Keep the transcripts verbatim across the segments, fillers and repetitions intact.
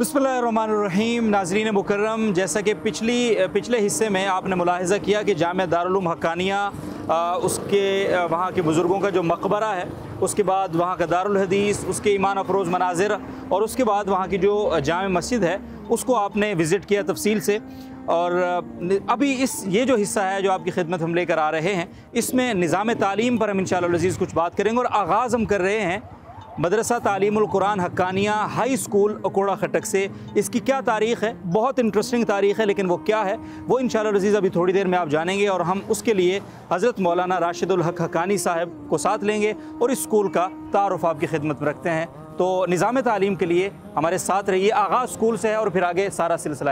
बिस्मिल्लाहिर्रहमानिर्रहीम। नाज़रीन मुकर्रम, जैसा कि पिछली पिछले हिस्से में आपने मुलाहिज़ा किया कि जामिया दारुल उलूम हक्कानिया, उसके वहाँ के बुज़ुर्गों का जो मकबरा है, उसके बाद वहाँ का दारुल हदीस, उसके ईमान अफरोज़ मनाज़िर और उसके बाद वहाँ की जो जामे मस्जिद है उसको आपने विज़िट किया तफसील से। और अभी इस ये जो हिस्सा है जो आपकी खिदमत हम लेकर आ रहे हैं, इसमें निज़ाम तालीम पर हम इंशाअल्लाह अज़ीज़ कुछ बात करेंगे। और आगाज़ हम कर रहे हैं मदरसा तालीमुल कुरान हक्कानिया हाई स्कूल अकोड़ा खटक से। इसकी क्या तारीख़ है, बहुत इंटरेस्टिंग तारीख़ है, लेकिन वो क्या है वो इंशाअल्लाह अज़ीज़ अभी थोड़ी देर में आप जानेंगे। और हम उसके लिए हज़रत मौलाना राशिदुल हक हक्कानी साहब को साथ लेंगे और इस स्कूल का तारुफ़ आपकी खिदमत में रखते हैं। तो निज़ाम तालीम के लिए हमारे साथ रहिए। आगाज़ स्कूल से है और फिर आगे सारा सिलसिला।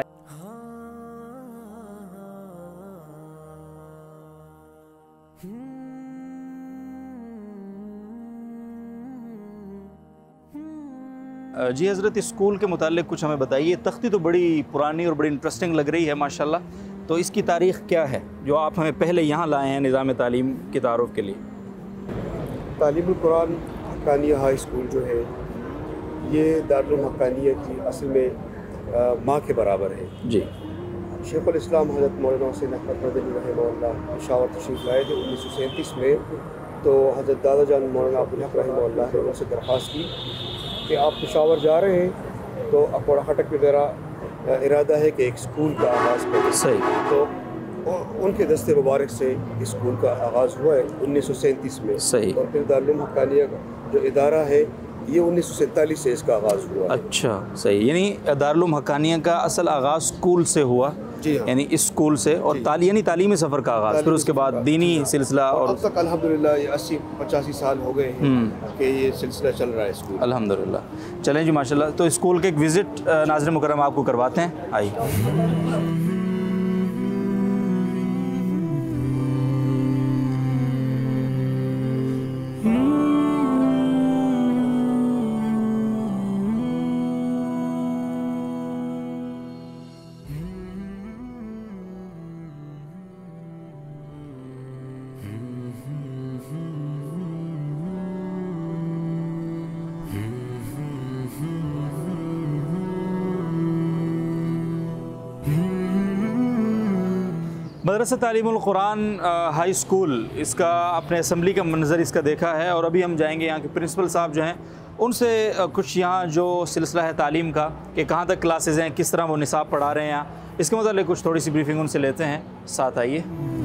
जी हज़रत, इस स्कूल के मुताल्लिक़ कुछ हमें बताइए। तख्ती तो बड़ी पुरानी और बड़ी इंटरेस्टिंग लग रही है माशाल्लाह, तो इसकी तारीख़ क्या है जो आप हमें पहले यहाँ लाए हैं निज़ाम तालीम के तारुफ़ के लिए? तालीमुल कुरान हक्कानिया हाई स्कूल जो है ये दारुल उलूम हक्कानिया की असल में माँ के बराबर है जी। शेखुल इस्लाम हज़रत मौलाना हुसैन अहमद मदनी रहमहुल्लाह पेशावर तशरीफ़ लाए थे उन्नीस सौ सैंतीस में। तो हज़रत दादा जान मौलाना अब्दुल हक रहमहुल्लाह ने उनसे दरख्वास्त की कि आप पेशावर जा रहे हैं तो अकोड़ा खटक में मेरा इरादा है कि एक स्कूल का आगाज़ करें। सही। तो उनके दस्ते मुबारक से इस स्कूल का आगाज़ हुआ है उन्नीस सौ सैंतीस में। सही। और फिर दारुल उलूम हक्कानिया का जो इदारा है ये उन्नीस सौ सैंतालीस से इसका आगाज़ हुआ। अच्छा, सही। यानी दारुल उलूम हक्कानिया का असल आगाज़ स्कूल से हुआ। जी हाँ। यानी इस स्कूल से, और ताली यानी तालीमी सफ़र का आगाज़, फिर उसके बाद दीनी सिलसिला। और अब तक अल्हम्दुलिल्लाह ये अस्सी पचासी साल हो गए हैं कि ये सिलसिला चल रहा है स्कूल। अल्हम्दुलिल्लाह। चलें जी माशाल्लाह। तो स्कूल के एक विज़िट नाज़रीन मुकर्रम आपको करवाते हैं, आइए। मदरसा तालीमुल कुरान हाई स्कूल, इसका अपने असम्बली का मंज़र इसका देखा है। और अभी हम जाएंगे यहाँ के प्रिंसिपल साहब जो हैं उनसे कुछ यहाँ जो सिलसिला है तालीम का कि कहाँ तक क्लासेस हैं, किस तरह वो निसाब पढ़ा रहे हैं यहाँ, इसके मतलब कुछ थोड़ी सी ब्रीफिंग उनसे लेते हैं। साथ आइए।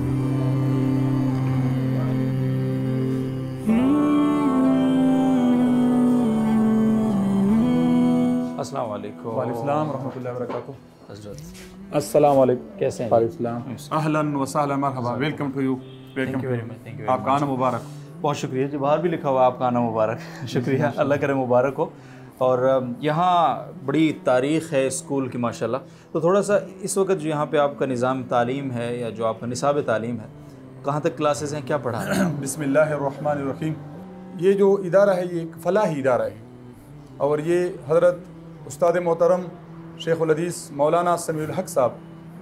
अस्सलाम वालेकुम। वालेकुम सलाम रहमतुल्लाहि व बरकातुहू। हज़रत अस्सलाम वालेकुम। कैसे हैं? वालेकुम अहलन व सहलन मरहबा। Welcome to you. Welcome very much. Thank you. आपका आना मुबारक। बहुत शुक्रिया जी। बाहर भी लिखा हुआ आपका आना मुबारक। शुक्रिया, अल्लाह करे मुबारक हो। और यहाँ बड़ी तारीख़ है स्कूल की माशाल्लाह। तो थोड़ा सा इस वक्त जो यहाँ पे आपका निज़ाम तालीम है या जो आपका निसाब तालीम है, कहाँ तक क्लासेस हैं, क्या पढ़ा है? बिस्मिल्लाहिर्रहमानिर्रहीम। ये जो इदारा है ये एक फ़लाही इदारा है और ये हज़रत उस्ताद मोहतरम शेखुल हदीस मौलाना समीउल हक साहब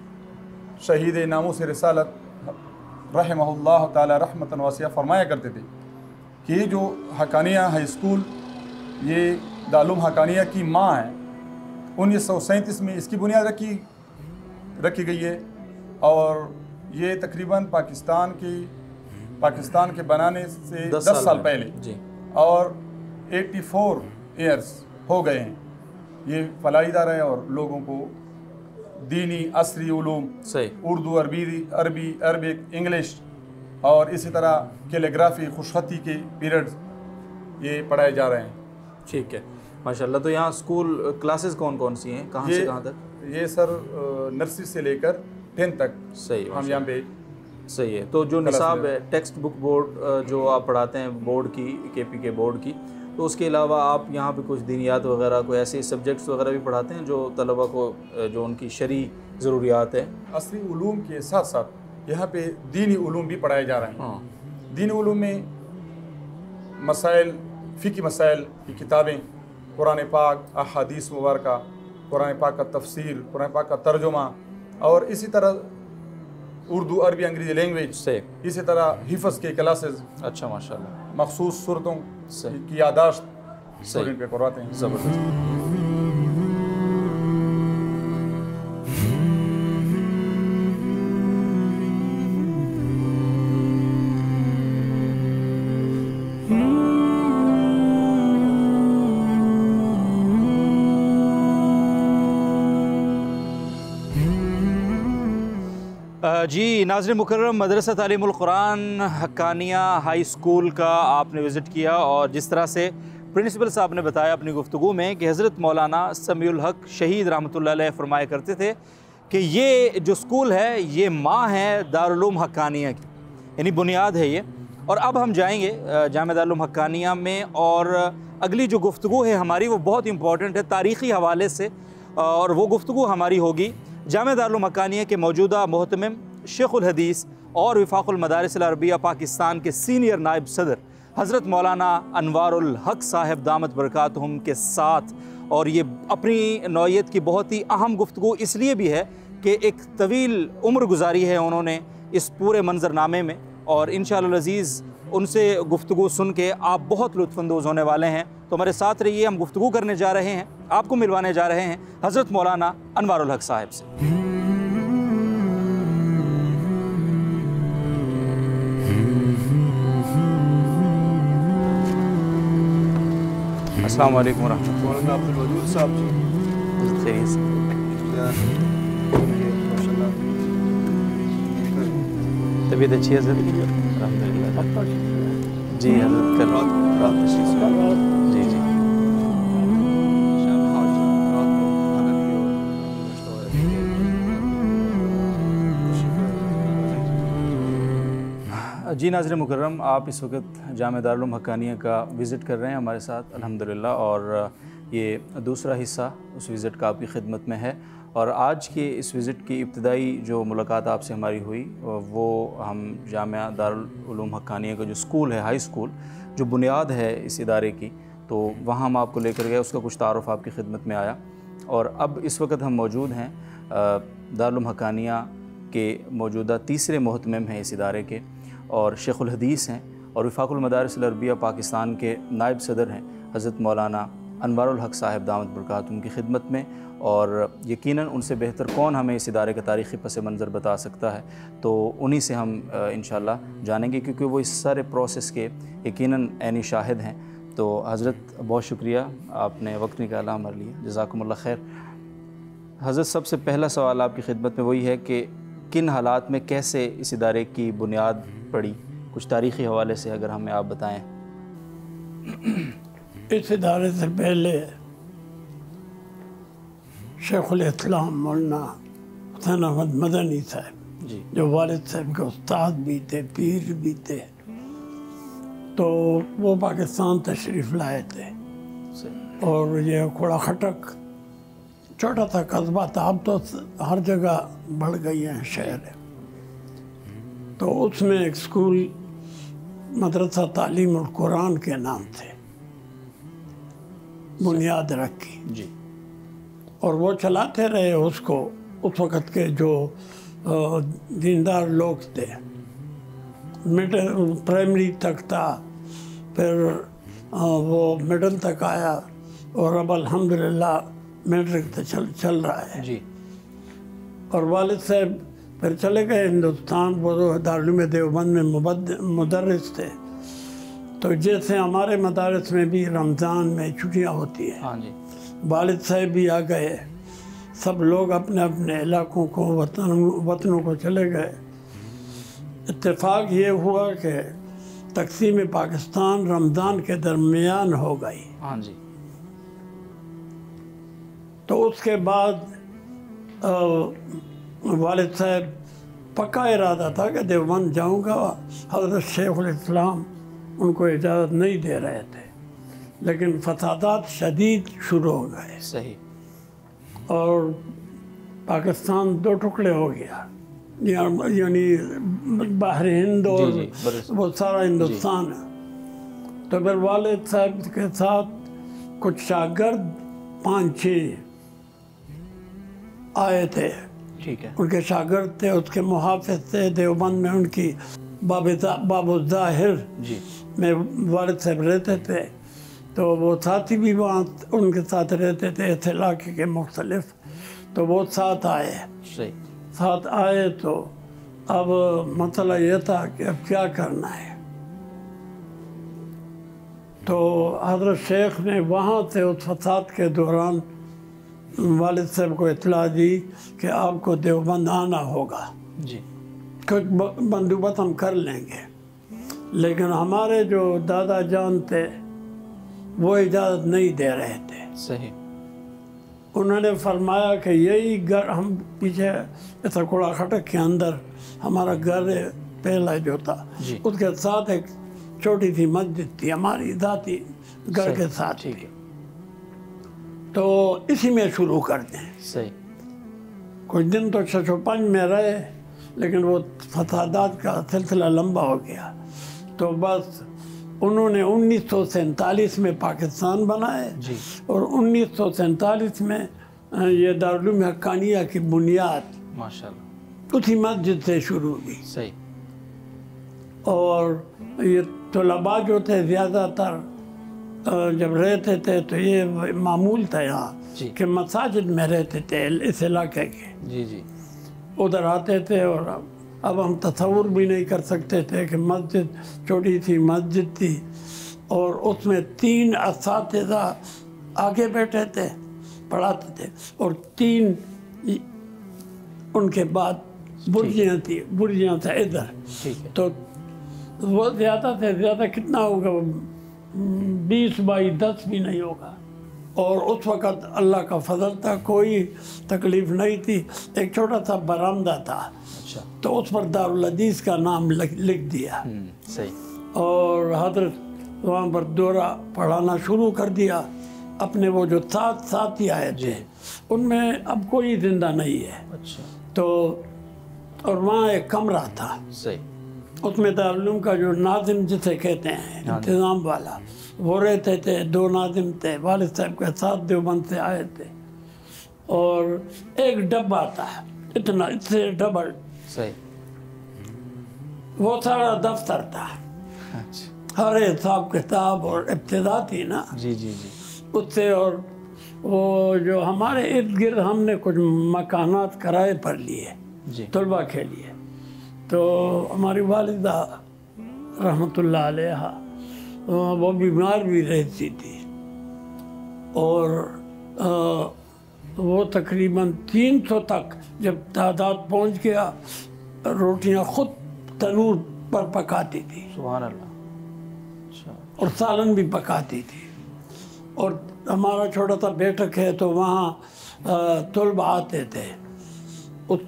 शहीद नामूस रिसालत रहमहुल्लाह ताला रहमतन वासिया फरमाया करते थे कि ये जो हक्कानिया हाई स्कूल ये दारुल उलूम हक्कानिया की माँ है। उन्नीस सौ सैंतीस में इसकी बुनियाद रखी रखी गई है और ये तकरीबन पाकिस्तान की पाकिस्तान के बनाने से दस, दस साल पहले जी। और चौरासी ईयर्स हो गए हैं। ये फलाही इदारा है और लोगों को दीनी असरी उलूम, सही, उर्दू, अरबी अरबी अरबिक, इंग्लिश और इसी तरह कैलीग्राफी, खुशखती के पीरियड्स ये पढ़ाए जा रहे हैं। ठीक है माशाल्लाह। तो यहाँ स्कूल क्लासेस कौन कौन सी हैं, कहाँ से कहाँ तक? ये सर नर्सरी से लेकर टेंथ तक। सही, हम यहाँ पे। सही है। तो जो निसाब है, टेक्स्ट बुक बोर्ड जो आप पढ़ाते हैं बोर्ड की, के पी के बोर्ड की, तो उसके अलावा आप यहाँ पे कुछ दीनियात वगैरह, कोई ऐसे सब्जेक्ट्स वगैरह भी पढ़ाते हैं जो तलबा को जो उनकी शरई ज़रूरियात है? असली उलूम के साथ साथ यहाँ पे दीनी उलूम भी पढ़ाए जा रहे हैं। हाँ। दीनी उलूम में मसाइल, फ़िक़ी मसाइल की किताबें, कुरान पाक, अहादीस मुबारका, कुरान पाक का तफसीर, कुरान पाक का तर्जुमा और इसी तरह उर्दू, अरबी, अंग्रेज़ी लैंग्वेज से, इसी तरह हिफ़्ज़ के क्लासेस। अच्छा माशाल्लाह। मखसूस सूरतों की यादाश्त स्टूडेंट पे करवाते हैं। ज़बरदस्त। जी नाज़रीन मुकर्रम, मदरसा तालीमुल कुरान हक्कानिया हाई स्कूल का आपने विज़िट किया और जिस तरह से प्रिंसिपल साहब ने बताया अपनी गुफ्तगू में कि हज़रत मौलाना समीउल हक शहीद रहमतुल्लाह अलैह फरमाया करते थे कि ये जो स्कूल है ये माँ है दारुल उलूम हक्कानिया की, यानी बुनियाद है ये। और अब हम जाएंगे जामिया दारुल उलूम हक्कानिया में और अगली जो गुफ्तगू है हमारी वो बहुत इंपॉर्टेंट है तारीख़ी हवाले से, और वो गुफ्तगू हमारी होगी जामिया दारुल उलूम हक्कानिया के मौजूदा मोहतमिम शेखुल हदीस और वफ़ाक़ुल मदारिस अल अरबिया पाकिस्तान के सीनियर नायब सदर हज़रत मौलाना अनवारुल हक साहब दामत बरकातहुम के साथ। और ये अपनी नौइयत की बहुत ही अहम गुफ्तगू इसलिए भी है कि एक तवील उम्र गुजारी है उन्होंने इस पूरे मंजरनामे में, और इंशाअल्लाह अज़ीज़ उनसे गुफ्तगू सुन के आप बहुत लुत्फ़अंदोज़ होने वाले हैं। तो हमारे साथ रहिए, हम गुफ्तगू करने जा रहे हैं, आपको मिलवाने जा रहे हैं हज़रत मौलाना अनवारुल हक साहब से। अस्सलाम वालेकुम मौलाना अब्दुल वजूद साहब जी, खैरियत से? तबीयत अच्छी है सर? अल्हम्दुलिल्लाह जी। हज़रत कल रात जी जी जी नाज़रीन मुकर्रम, आप इस वक्त जामिया दारुल उलूम हक्कानिया का विज़िट कर रहे हैं हमारे साथ अल्हम्दुलिल्लाह, और ये दूसरा हिस्सा उस विज़िट का आपकी खिदमत में है। और आज के इस विज़िट की इब्तदाई जो मुलाकात आपसे हमारी हुई वो हम जामिया दारुल उलूम हक्कानिया का जो स्कूल है, हाई स्कूल, जो बुनियाद है इस इदारे की, तो वहाँ हम आपको लेकर गए, उसका कुछ तारुफ़ आपकी खिदमत में आया। और अब इस वक्त हम मौजूद हैं दारुल उलूम हक्कानिया के मौजूदा तीसरे मोहतमिम हैं इस इदारे के, और शेखुल हदीस हैं और वफ़ाक़ुल मदारिस अल अरबिया पाकिस्तान के नायब सदर हैं हज़रत मौलाना अनवारुल हक साहब दामत बरकातहुम की खिदमत में। और यकीनन उनसे बेहतर कौन हमें इस इदारे का तारीख़ी पस मंज़र बता सकता है, तो उन्हीं से हम इंशाअल्लाह जानेंगे, क्योंकि वो इस सारे प्रोसेस के यकीनन ऐनी शाहिद हैं। तो हज़रत बहुत शुक्रिया, आपने वक्त निकाला हमारे लिए, जज़ाकुमुल्लाह खैर। हज़रत सबसे पहला सवाल आपकी खिदमत में वही है कि किन हालात में कैसे इस इदारे की बुनियाद पड़ी, कुछ तारीख़ी हवाले से अगर हमें आप बताएं। इस इदारे से पहले शेखुल इस्लाम मौलाना हुसैन अहमद मदनी साहब जी, जो वालिद साहब के उस्ताद भी थे, पीर भी थे, तो वो पाकिस्तान तशरीफ़ लाए थे। और ये कोड़ा खटक छोटा सा कस्बा था, अब तो हर जगह बढ़ गई हैं शहर। तो उसमें एक स्कूल मदरसा तालीमुल कुरान के नाम से बुनियाद रखी जी, और वो चलाते रहे उसको। उस वक़्त के जो दीनदार लोग थे, मिडिल प्राइमरी तक था, फिर वो मिडिल तक आया, और अब अल्हम्दुलिल्लाह मैट्रिक तो चल चल रहा है जी। और वालिद साहब फिर चले गए हिंदुस्तान, वो दारुल उलूम देवबंद में मुदर्रिस थे। तो जैसे हमारे मदारस में भी रमज़ान में छुट्टियाँ होती हैं, हाँ जी, वालिद साहब भी आ गए, सब लोग अपने अपने इलाकों को, वतन वतनों को चले गए। इत्तेफाक ये हुआ कि तक़सीम पाकिस्तान रमज़ान के दरमियान हो गई। हाँ जी। तो उसके बाद वालिद साहब पक्का इरादा था कि देवबंद जाऊंगा। हज़रत शेखुल इस्लाम उनको इजाज़त नहीं दे रहे थे, लेकिन फसादात शदीद शुरू हो गए सही। और पाकिस्तान दो टुकड़े हो गया, यानी बाहर हिंद और जी, जी, वो सारा हिंदुस्तान है। तो फिर वालिद साहब के साथ कुछ शागिर्द पाँच छः आए थे, ठीक है, उनके शागिर्द थे, उसके मुहाफिज थे देवबंद में। उनकी बाबू ज़ाहिर जी, में वालिद साहब रहते थे, तो वो साथी भी वहाँ उनके साथ रहते थे, इस इलाके के मुख्तलिफ। तो वो साथ आए सही, साथ आए तो अब मसला ये था कि अब क्या करना है। तो हज़रत शेख ने वहाँ से उस फसाद के दौरान वालिद साहब को इत्तला दी कि आपको देवबंद आना होगा। जी, कुछ बंदोबस्त हम कर लेंगे, लेकिन हमारे जो दादा जान थे वो इजाज़त नहीं दे रहे थे। सही। उन्होंने फरमाया कि यही घर, हम पीछे ऐसा कूड़ा खटक के अंदर हमारा घर पहला जो था, उसके साथ एक छोटी सी मस्जिद थी हमारी जाती घर के साथ। ठीक है। तो इसी में शुरू कर दें। सही। कुछ दिन तो छछोपंज में रहे, लेकिन वो फसादात का सिलसिला लंबा हो गया, तो बस उन्होंने उन्नीस सौ सैंतालीस में पाकिस्तान बनाए और उन्नीस सौ सैंतालीस में ये दारुल उलूम हक्कानिया की बुनियाद माशाल्लाह उसी मस्जिद से शुरू हुई। सही। और ये तलबा जो थे ज़्यादातर जब रहते थे तो ये मामूल था यहाँ कि मसाजिद में रहते थे इस इलाके के। जी जी। उधर आते थे और अब अब हम तसव्वुर भी नहीं कर सकते थे कि मस्जिद छोटी सी मस्जिद थी और उसमें तीन असातिज़ा आगे बैठे थे पढ़ाते थे और तीन उनके बाद बुर्जियाँ थी, बुर्जियाँ था इधर। ठीक है। तो वो ज़्यादा से ज़्यादा कितना होगा, बीस बाई दस भी नहीं होगा। और उस वक़्त अल्लाह का फजल था, कोई तकलीफ़ नहीं थी। एक छोटा सा बरामदा था। अच्छा। तो उस पर दारुल हदीस का नाम लिख दिया। सही। और हजरत वहाँ पर दौरा पढ़ाना शुरू कर दिया। अपने वो जो साथ साथी आए थे उनमें अब कोई जिंदा नहीं है। अच्छा। तो और वहाँ एक कमरा था। सही। उसमें दारुल उलूम का जो नाज़िम जिसे कहते हैं इंतज़ाम वाला, वो रहते थे। दो नाज़िम थे, वालिद साहब के साथ देवबंद से आए थे। और एक डब्बा था इतना, इससे डबल। सही। वो सारा दफ्तर था। अच्छा। हर हिसाब किताब और इब्तिदा थी ना। जी जी जी। उससे और वो जो हमारे इर्द गिर्द हमने कुछ मकानात किराए पर लिए तलबा के लिए। तो हमारी वालिदा रहमतुल्लाह अलैहा वो बीमार भी रहती थी और आ, वो तकरीबन तीन सौ तक जब तादाद पहुंच गया, रोटियां खुद तनूर पर पकाती थी। सुभान अल्लाह। अच्छा। और सालन भी पकाती थी। और हमारा छोटा सा बैठक है तो वहाँ तलबा आते थे, उस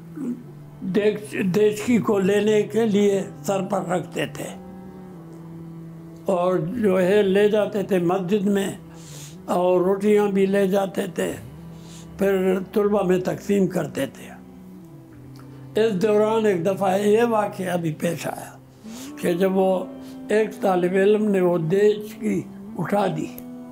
देशकी को लेने के लिए सर पर रखते थे और जो है ले जाते थे मस्जिद में और रोटियां भी ले जाते थे, फिर तलबा में तकसीम करते थे। इस दौरान एक दफ़ा ये वाक़या भी पेश आया कि जब वो एक तालिब इल्म ने वो देश की उठा दी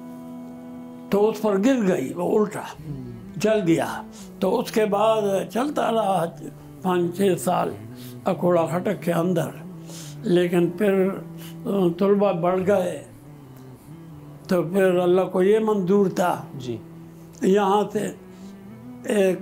तो उस पर गिर गई, वो उल्टा जल गया। तो उसके बाद चलता रहा पाँच छः साल अकोड़ा खटक के अंदर, लेकिन फिर तलबा बढ़ गए तो फिर अल्लाह को ये मंजूर था जी यहाँ से एक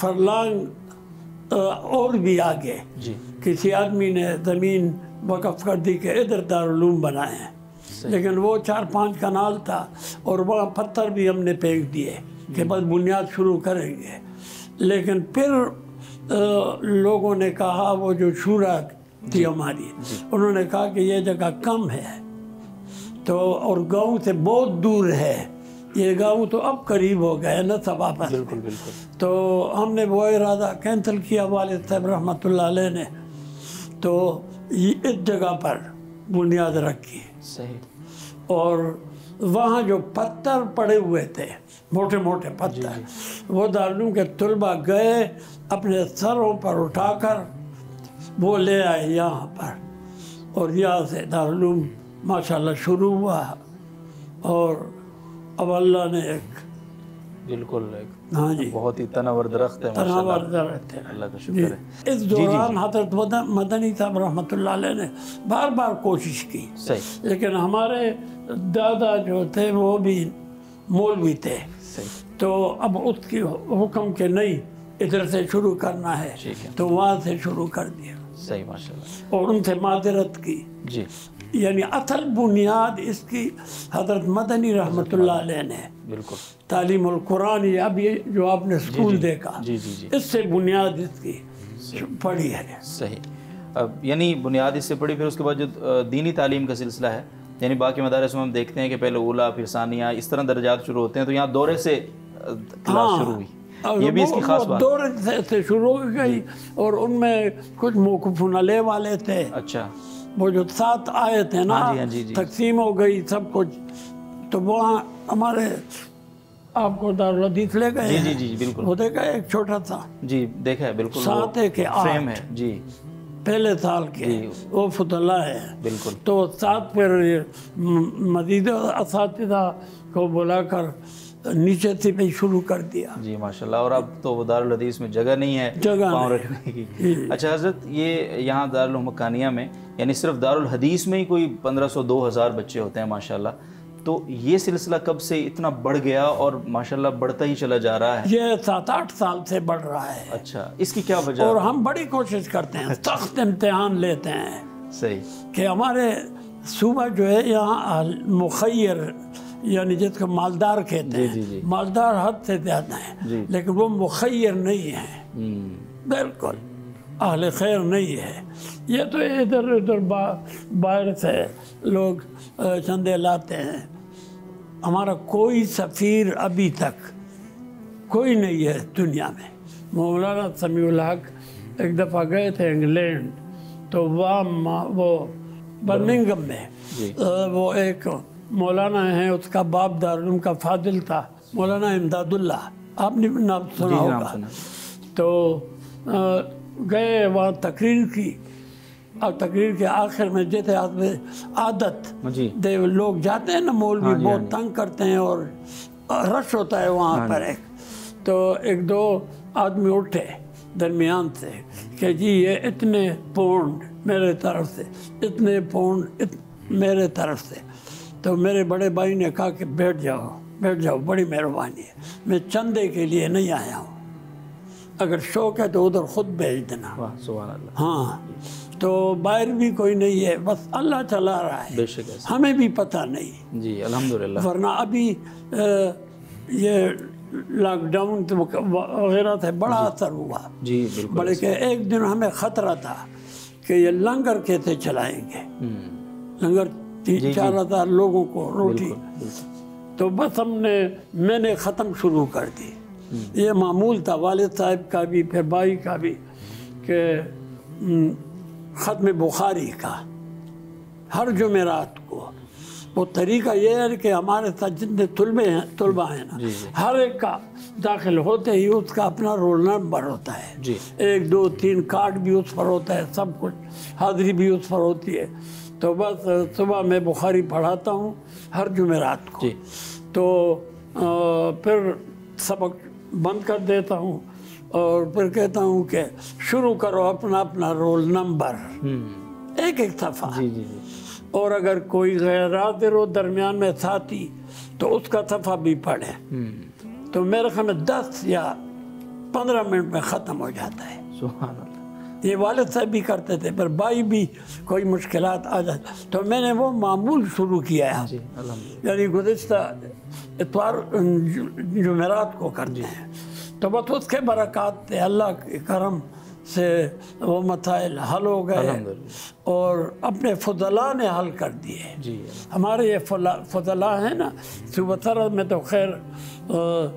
फरलांग और भी आगे जी किसी आदमी ने ज़मीन वक़्फ़ कर दी कि इधर दारुल उलूम बनाए हैं, लेकिन वो चार पांच कनाल था और वहाँ पत्थर भी हमने फेंक दिए कि बस बुनियाद शुरू करेंगे। लेकिन फिर आ, लोगों ने कहा, वो जो शूरा थी हमारी, उन्होंने कहा कि ये जगह कम है तो और गांव से बहुत दूर है, ये गांव तो अब करीब हो गए ना सब आपस में। बिल्कुल बिल्कुल। तो हमने वो इरादा कैंसिल किया वालिद साहब रहमतुल्लाह अलैह ने, तो ये इस जगह पर बुनियाद रखी। सही। और वहाँ जो पत्थर पड़े हुए थे, मोटे मोटे पत्थर, वो दारुल उलूम के तलबा गए अपने सरों पर उठाकर वो ले आए यहाँ पर और यहाँ से दारुल उलूम माशाल्लाह शुरू हुआ। और अब अल्लाह ने एक बिल्कुल एक हाँ जी बहुत ही तनावर दरख्त है, तनावर दरख्त है, अल्लाह का शुक्र है। इस दौरान हज़रत मदनी साहब रहमतुल्लाह अलैह ने बार बार कोशिश की, सही। लेकिन हमारे दादा जो थे वो भी मौलवी थे, सही। तो अब उसकी हुक्म के नहीं इधर से शुरू करना है, तो वहाँ से शुरू कर दिया। सही माशाल्लाह। और उनसे माजरत की जी। यानी असल बुनियाद इसकी हज़रत मदनी रहमतुल्लाह अलैह ने बिल्कुल तालीमुल कुरान, या अब ये जो आपने स्कूल देखा, जी जी जी इससे बुनियाद इसकी पड़ी है। सही। अब यानी बुनियाद इससे पड़ी, फिर उसके बाद जो अ, दीनी तालीम का सिलसिला है, यानी बाकी मदारस में हम देखते हैं कि पहले ऊला फिर सानिया इस तरह दर्जात शुरू होते हैं, तो यहाँ दौरे से अ, क्लास हाँ, शुरू हुई, ये भी इसकी खास बात। दौरे से, से शुरू हो गई और उनमें कुछ मौकूफ़ अले वाले थे। अच्छा, वो जो साथ आए थे ना, हाँ जी, हाँ जी, जी। तकसीम हो गई सब कुछ, तो वहाँ हमारे आपको दारुल हदीस ले गए जी हैं। जी जी बिल्कुल, वो देखा एक छोटा सा जी देखा है बिल्कुल, सात है कि आठ फ्रेम है जी, पहले साल के, वो फुतला है बिल्कुल। तो साथ फिर म- मजीद असातिज़ा को बुलाकर नीचे से भी शुरू कर दिया। जी माशाल्लाह। और अब तो वो दारुल हदीस में जगह नहीं है जगह पाँव नहीं। रखने की। अच्छा हज़रत, ये यहाँ दारुल मकानिया में यानी सिर्फ दारुल हदीस में ही कोई पंद्रह सौ दो हज़ार बच्चे होते हैं माशाल्लाह, तो ये सिलसिला कब से इतना बढ़ गया और माशाल्लाह बढ़ता ही चला जा रहा है? ये सात आठ साल से बढ़ रहा है। अच्छा, इसकी क्या वजह? और हम बड़ी कोशिश करते हैं, सख्त इम्तिहान लेते हैं सही कि हमारे सूबा जो है यहाँ मुखैर, यानी जिसको मालदार कहते जी, हैं, जी, जी। मालदार हद से ज़्यादा जी। हैं, लेकिन वो मुखैर नहीं है, हम्म, बिल्कुल अहले खैर नहीं है। ये तो इधर उधर बा, बाहर से लोग अ, चंदे लाते हैं। हमारा कोई सफ़ीर अभी तक कोई नहीं है दुनिया में। मौलाना समीउल हक एक दफ़ा गए थे इंग्लैंड, तो वहाँ मा- वो बर्मिंघम में जी। अ, वो एक मौलाना है, उसका बाप दारुल का फादिल था, मौलाना इमदादुल्ला, आपने भी नाम सुना जी, नाम होगा। सुना। तो अ, गए वहाँ तकरीर की, और तकरीर के आखिर में जैसे आदमी आदत जी दे लोग जाते हैं ना, मौलवी हाँ जी, हाँ बहुत जी। तंग करते हैं और रश होता है वहाँ हाँ पर एक, तो एक दो आदमी उठे दरमियान से कि जी ये इतने पौंड मेरे तरफ से, इतने पौंड इत, मेरे तरफ से। तो मेरे बड़े भाई ने कहा कि बैठ जाओ बैठ जाओ, बड़ी मेहरबानी है, मैं चंदे के लिए नहीं आया हूँ, अगर शौक है तो उधर खुद भेज देना। वाह सुभान अल्लाह। हाँ, तो बाहर भी कोई नहीं है, बस अल्लाह चला रहा है, बेशक ऐसा। हमें भी पता नहीं। जी अल्हम्दुलिल्लाह। वरना अभी अ, ये लॉकडाउन तो वगैरह से बड़ा असर हुआ, जी बिल्कुल। बल्कि के एक दिन हमें खतरा था कि ये लंगर कैसे चलाएंगे, हम्म, लंगर तीन जी, चार जी। हजार लोगों को रोटी, बिल्कुल बिल्कुल। तो बस हमने मैंने ख़त्म शुरू कर दी। ये मामूल था वालिद साहब का भी, फिर भाई का भी, कि ख़त्म बुखारी का हर जुमेरात को। वो तरीका ये है कि हमारे साथ जितने तुलबे हैं तुलबा हैं ना, जी, जी। हर एक का दाखिल होते ही उसका अपना रोल नंबर होता है, जी। एक दो तीन कार्ड भी उस पर होता है, सब कुछ हाज़िरी भी उस पर होती है। तो बस सुबह मैं बुखारी पढ़ाता हूँ हर जुमेरात को, जी। तो आ, फिर सबक बंद कर देता हूँ और फिर कहता हूँ कि शुरू करो अपना अपना रोल नंबर, हम्म, एक एक सफ़ा। जी जी जी। और अगर कोई गैर हाज़िर हो दरमियान में साथी, तो उसका सफ़ा भी पढ़े। हम्म, तो मेरे ख्याल में दस या पंद्रह मिनट में ख़त्म हो जाता है। सुभान अल्लाह। ये वालिद साहब भी करते थे, पर भाई भी कोई मुश्किलात आ जाती, तो मैंने वो मामूल शुरू किया है। जी अल्हम्दुलिल्लाह। यानी गुज़िश्ता इतवार जुमेरात को करते हैं, तो बस उसके बरक़ात थे, अल्लाह के करम से वो मसाइल हल हो गए अल्हम्दुलिल्लाह। और अपने फुज़ला ने हल कर दिए। जी हमारे ये फुला- फुज़ला है ना, सुबह में तो खैर अ,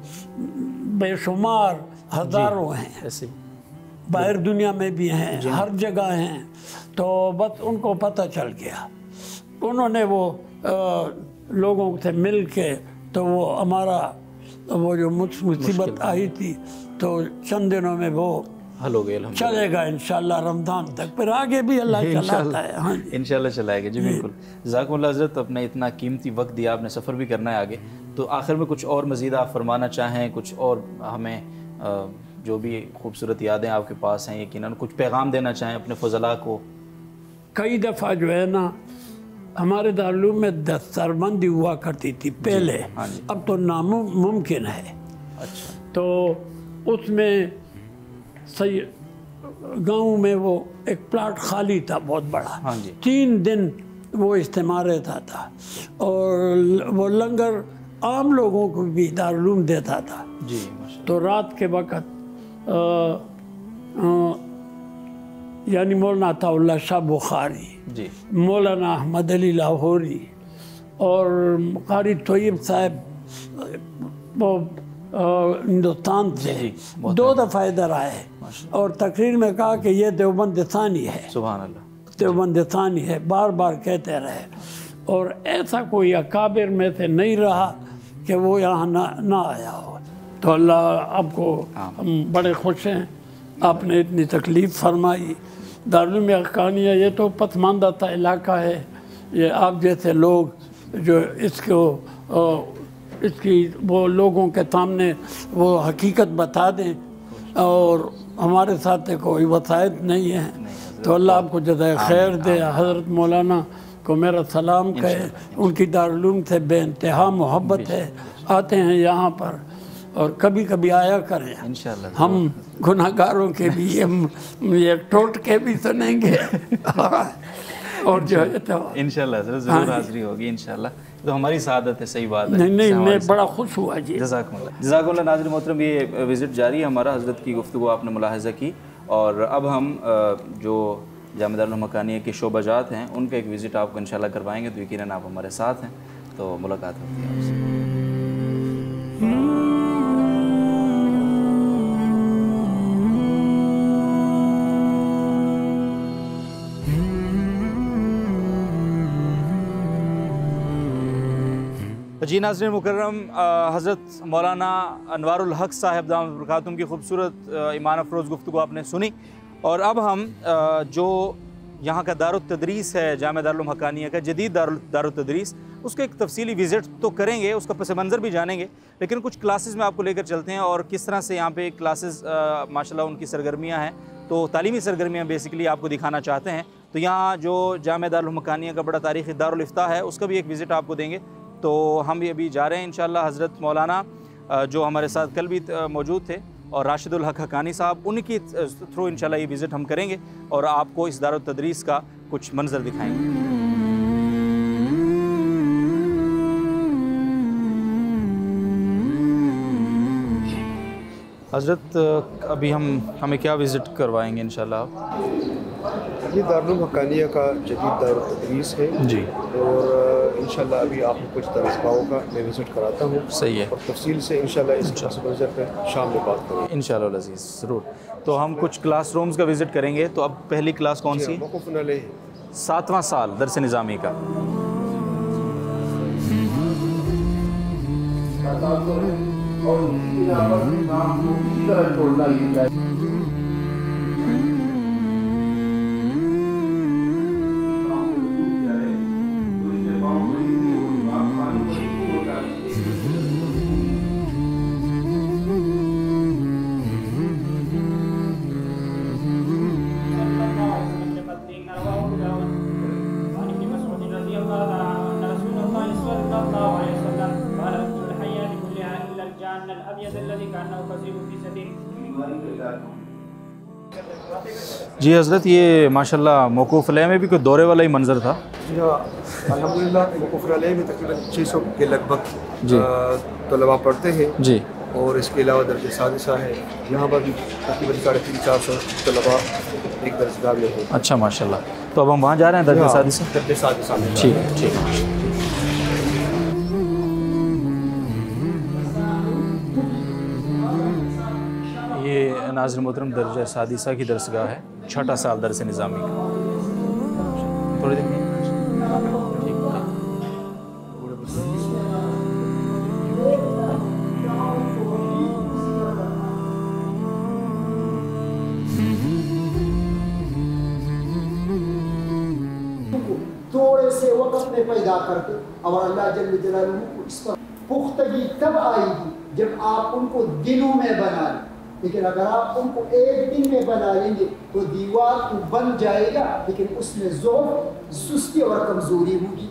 बेशुमार हज़ारों हैं, ऐसे बाहर दुनिया में भी हैं, हर जगह हैं। तो बस उनको पता चल गया, उन्होंने वो आ, लोगों से मिल के, तो वो हमारा वो जो मुस- मुसीबत आई थी, तो चंद दिनों में वो हल हो गए अल्हम्दुलिल्लाह। चलेगा इंशाल्लाह रमज़ान तक, फिर आगे भी अल्लाह चलाता है। हाँ जी। इंशाल्लाह चलाएगा जी बिल्कुल। ज़ाकुमुल्लाह हज़रत, अपने इतना कीमती वक्त दिया आपने, सफ़र भी करना है आगे, तो आखिर में कुछ और मज़ीद आप फरमाना चाहें, कुछ और हमें अ, जो भी खूबसूरत यादें आपके पास हैं, यकीनन कुछ पैगाम देना चाहें अपने फजला को? कई दफ़ा जो है ना, हमारे दारुल में दस्तरबंदी हुआ करती थी पहले, हाँ जी। अब तो नामुमकिन है। अच्छा। तो उसमें सही गांव में वो एक प्लाट खाली था बहुत बड़ा, हाँ जी। तीन दिन वो इस्तेमाल रहता था, और वो लंगर आम लोगों को भी दारुल देता था। जी माशाल्लाह। तो रात के वक़्त यानी मौलाना अताउल्लाह शाह बुखारी जी, मौलाना अहमद अली लाहौरी और कारी तोयब साहब वो हिंदुस्तान से दो दफ़ा इधर आए और तकरीर में कहा कि ये देवबंद सानी है, सुभान अल्लाह, देवबंद सानी है, बार बार कहते रहे। और ऐसा कोई अकाबिर में से नहीं रहा कि वो यहाँ ना ना आया हो। तो अल्लाह आपको, हम बड़े खुश हैं, आपने इतनी तकलीफ़ फरमाई। दारुल उलूम हक्कानिया ये तो पसमानदा सा इलाका है, ये आप जैसे लोग जो इसको इसकी वो लोगों के सामने वो हकीकत बता दें, और हमारे साथ कोई वसायत नहीं है, तो अल्लाह आपको जज़ाए खैर दे। हज़रत मौलाना को मेरा सलाम कहे, उनकी दारुल उलूम से बेइंतहा मोहब्बत है, आते हैं यहाँ पर और कभी कभी आया करें। इंशाअल्लाह हम गुनाहगारों के भी ये ये टोट के भी सुनेंगे और जो है तो इंशाअल्लाह ज़रूर हाज़िरी होगी इंशाअल्लाह। तो हमारी सादत है, सही बात है। नहीं नहीं मैं बड़ा खुश हुआ जी। जज़ाकुमुल्लाह जज़ाकुमुल्लाह। नाज़रीन मोहतरम, ये विज़िट जारी है हमारा, हज़रत की गुफ्तगू आपने मुलाहिज़ा की, और अब हम जो जामिया दारुल उलूम हक्कानिया के शोबाजात हैं उनका एक विज़िट आपको इंशाअल्लाह करवाएंगे। तो यकीनन आप हमारे साथ हैं, तो मुलाकात होती है आपसे। जी नाज़रीन मुकर्रम, हज़रत मौलाना अनवारुल हक साहब दामत बरकातुहू की खूबसूरत ईमान अफरोज़ गुफ्तगू आपने सुनी, और अब हम जो यहाँ का दारुत तदरीस है जामिया दारुल उलूम हक्कानिया का जदीद दारुल दारुत तदरीस, उसका एक तफसीली विज़िट तो करेंगे, उसका पस मंज़र भी जानेंगे, लेकिन कुछ क्लासेस में आपको लेकर चलते हैं और किस तरह से यहाँ पे क्लासेस माशाल्लाह उनकी सरगर्मियाँ हैं, तो तालीमी सरगर्मियाँ बेसिकली आपको दिखाना चाहते हैं। तो यहाँ जो जामिया दारुल उलूम हक्कानिया का बड़ा तारीख़ी दारुल इफ्ता है, उसका भी एक विज़िट आपको देंगे। तो हम भी अभी जा रहे हैं इंशाअल्लाह। हज़रत मौलाना जो हमारे साथ कल भी मौजूद थे और राशिदुल हक हक्कानी साहब, उनकी थ्रू इंशाअल्लाह ये विज़िट हम करेंगे और आपको इस दारुत तदरीस का कुछ मंजर दिखाएंगे। हज़रत अभी हम हमें क्या विज़िट करवाएंगे इंशाअल्लाह? ये दारुल उलूम हक्कानिया का जदीद दारुल तदरीस है जी, और इंशाअल्लाह अभी आपको कुछ दरसगाहों का मैं विज़िट कराता हूँ। सही है, और तफसील से इंशाअल्लाह इस पस मंज़र पर शाम में बात करेंगे इंशाअल्लाह अज़ीज़, ज़रूर। तो हम कुछ क्लास रूम्स का विज़िट करेंगे। तो अब पहली क्लास कौन सी? मौक़ूफ़ुन अलैह, सातवां साल दरस निज़ामी का। जी हज़रत, ये माशाल्लाह मौक़ूफ़ अलैह में भी कोई दौरे वाला ही मंज़र था। जी हाँ, अल्हम्दुलिल्लाह मौक़ूफ़ुन अलैह में तकरीबन छः सौ के लगभग जी तलबा पढ़ते हैं जी, और इसके अलावा दर्जे सादिसा है, यहाँ पर भी तकरीबन साढ़े तीन चार सौ तलबा एक दरसगाह में है। अच्छा माशाल्लाह। तो अब हम वहाँ जा रहे हैं दर्जे सादिसा? दर्जे सादिसा में। ठीक है, ठीक है। ये नाज़रीन मोहतरम दर्जा सादिसा की दरसगाह है, छठा साल दरस निज़ामी का। थोड़ी देर में थोड़े से वक़्त में पैदा करके, और अल्लाह जल्ल जलालुहु को इस पर पुख्तगी तब आएगी जब आप उनको दिनों में बना लें। लेकिन अगर आप उनको एक दिन में बना लेंगे तो दीवार तो बन जाएगा, लेकिन उसमें ज़ोर, सुस्ती और कमज़ोरी होगी।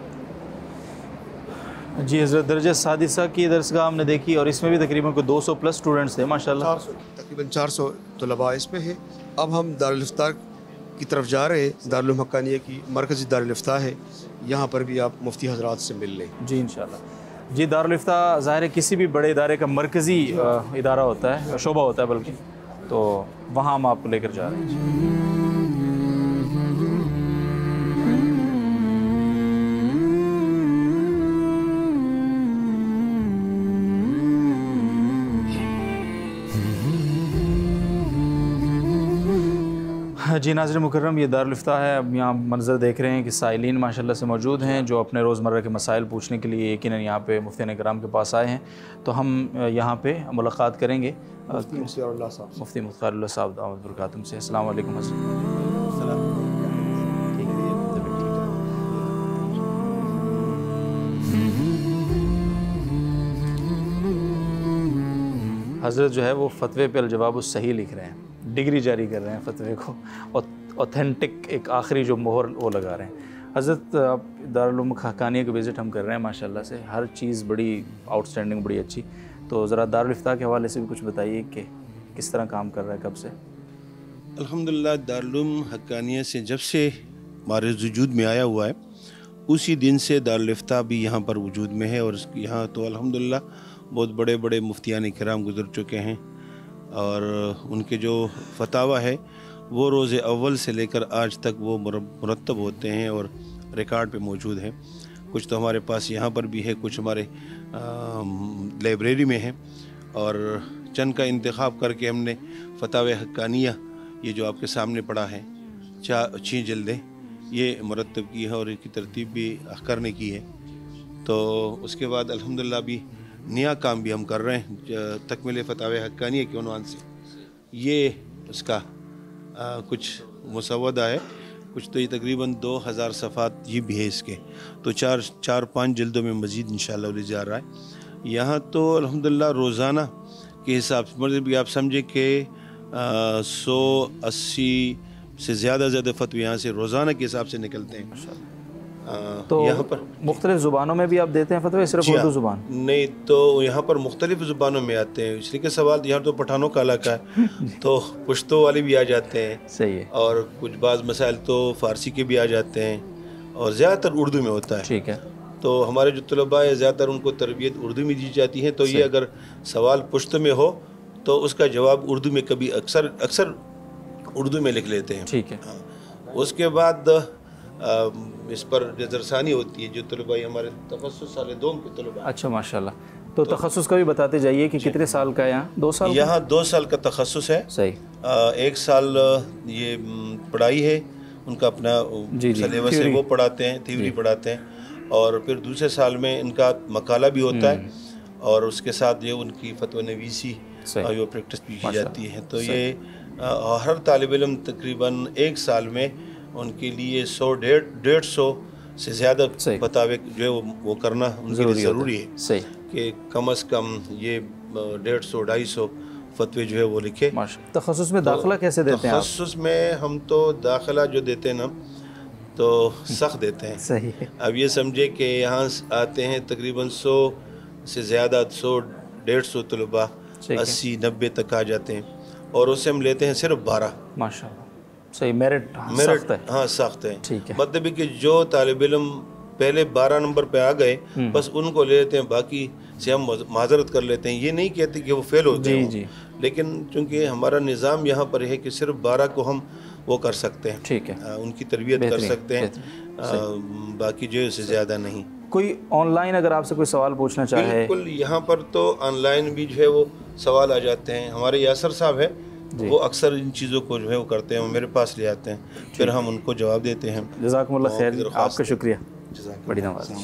जी हज़रत, दर्जा सादिसा की दरसगाह हमने देखी और इसमें भी तकरीबन कोई दो सौ प्लस स्टूडेंट्स थे माशाल्लाह। तकरीबन चार सौ तलबा इसमें है। अब हम दारुल इफ्ता की तरफ जा रहे हैं। दारुल उलूम हक्कानिया की मरकज़ी दारुल इफ्ता है, यहाँ पर भी आप मुफ्ती हज़रात से मिल लें। जी इंशाल्लाह। जी, दारुल इफ्ता ज़ाहिर है किसी भी बड़े इदारे का मरकज़ी इदारा होता है, शोबा होता है बल्कि, तो वहाँ हम आपको लेकर जा रहे हैं। जी नाज़रीन मुकर्रम, ये दारुल इफ्ता है। अब यहाँ मंज़र देख रहे हैं कि साइलिन माशाल्लाह से मौजूद हैं जो अपने रोज़मर्रा के मसाइल पूछने के लिए यकीनन यहाँ पे मुफ्ती कराम के पास आए हैं। तो हम यहाँ पे मुलाकात करेंगे मुफ्ती मुख्तारुल्लाह साहब दामद बरकातुहू से। अस्सलाम वालेकुम हज़रत जो है वो फ़तवे पे अल-जवाब सही लिख रहे हैं, डिग्री जारी कर रहे हैं फ़तवे को, ऑथेंटिक एक आखिरी जो मोहर वो लगा रहे हैं। हज़रत आप दारुल उलूम हक्कानिया का विज़िट हम कर रहे हैं माशाल्लाह से, हर चीज़ बड़ी आउटस्टैंडिंग, बड़ी अच्छी। तो ज़रा दारुल इफ्ता के हवाले से भी कुछ बताइए कि किस तरह काम कर रहा है, कब से? अल्हम्दुलिल्लाह दारुल उलूम हक्कानिया से जब से हमारे वजूद में आया हुआ है उसी दिन से दारुल इफ्ता भी यहाँ पर वजूद में है। और यहाँ तो अल्हम्दुलिल्लाह बहुत बड़े बड़े मुफ्तियान किराम गुज़र चुके हैं और उनके जो फतावा है वो रोज़े अव्वल से लेकर आज तक वो मुरतब होते हैं और रिकॉर्ड पे मौजूद हैं। कुछ तो हमारे पास यहाँ पर भी है, कुछ हमारे लाइब्रेरी में है। और चंद का इंतखाब करके हमने फतावा हक्कानिया ये जो आपके सामने पड़ा है, चार छः जल्दें ये मुरतब की है और इनकी तरतीब भी करने की है। तो उसके बाद अल्हम्दुलिल्लाह भी नया काम भी हम कर रहे हैं तकमील फतावा हक्कानिया के उन्वान से। ये उसका आ, कुछ मुसवदा है, कुछ तो ये तकरीबन दो हज़ार सफ़ात ये भी है इसके। तो चार चार पाँच जल्दों में मज़ीद इंशाअल्लाह ले जा रहा है। यहाँ तो अल्हम्दुलिल्लाह रोज़ाना के हिसाब से मतलब भी आप समझे कि सौ अस्सी से ज़्यादा ज़्यादा फतवे यहाँ से रोज़ाना के हिसाब से निकलते हैं। आ, तो यहाँ पर मुख्तलिफ़ ज़ुबानों में भी आप देते हैं फतवे, सिर्फ उर्दू ज़ुबान? नहीं, तो यहाँ पर मुख्तलिफ़ ज़ुबानों में आते हैं। इसलिए कि सवाल यहाँ तो पठानों का इलाका है तो पुश्तो वाले भी आ जाते हैं। सही है। और कुछ बाज़ मसाइल तो फ़ारसी के भी आ जाते हैं और ज़्यादातर उर्दू में होता है। ठीक है। तो हमारे जो तलबा है ज़्यादातर उनको तरबियत उर्दू में दी जाती है। तो ये अगर सवाल पुश्तो में हो तो उसका जवाब उर्दू में कभी अक्सर अक्सर उर्दू में लिख लेते हैं। ठीक है। हाँ। उसके बाद आ, इस पर नज़रसानी होती है जो तलबा हमारे तखस्सुस साल दोम के तलबा। अच्छा माशाल्लाह। तो, तो तखस्सुस का भी बताते जाइए कि कितने साल का है यहाँ? दो साल? यहाँ दो साल का तखस्सुस है। सही। आ, एक साल ये पढ़ाई है, उनका अपना सिलेबस है, वो पढ़ाते हैं, थ्योरी पढ़ाते हैं। और फिर दूसरे साल में इनका मकाला भी होता है और उसके साथ ये उनकी फतवा नवीसी वो प्रैक्टिस भी की जाती है। तो ये आ, हर तालिब इल्म तकरीबन एक साल में उनके लिए सौ डेढ़ डेढ़ सौ से ज़्यादा फतावे जो है वो, वो करना उनके लिए ज़रूरी है। सही। कि कम अज़ कम ये डेढ़ सौ ढाई सौ फतवे जो है वो लिखे। तखस्सुस में दाखिला कैसे देते हैं? तखस्सुस में हम तो दाखिला जो देते हैं ना तो सख्त देते हैं। सही है। अब ये समझे कि यहाँ आते हैं तकरीबन सौ से ज़्यादा, सौ डेढ़ सौ तलबा अस्सी नब्बे तक आ जाते हैं और उससे हम लेते हैं सिर्फ बारह। माशाल्लाह। सही। मेरिट मेरिट है। हाँ सख्त है। ठीक है। मतलब कि जो तालिब इल्म पहले बारह नंबर पे आ गए बस उनको ले लेते हैं, बाकी से हम माजरत कर लेते हैं। ये नहीं कहते कि वो फेल होते हैं, जी। लेकिन चूँकि हमारा निज़ाम यहाँ पर है कि सिर्फ बारह को हम वो कर सकते हैं। ठीक है। आ, उनकी तरबियत कर सकते हैं, आ, बाकी जो है उससे ज़्यादा नहीं। कोई ऑनलाइन अगर आपसे कोई सवाल पूछना चाहे? बिल्कुल, यहाँ पर तो ऑनलाइन भी जो है वो सवाल आ जाते हैं। हमारे यासर साहब है वो अक्सर इन चीज़ों को जो है वो करते हैं, वो मेरे पास ले आते हैं, फिर हम उनको जवाब देते हैं। जज़ाकुमुल्लाह खैर, आपका शुक्रिया, बड़ी नवाज़।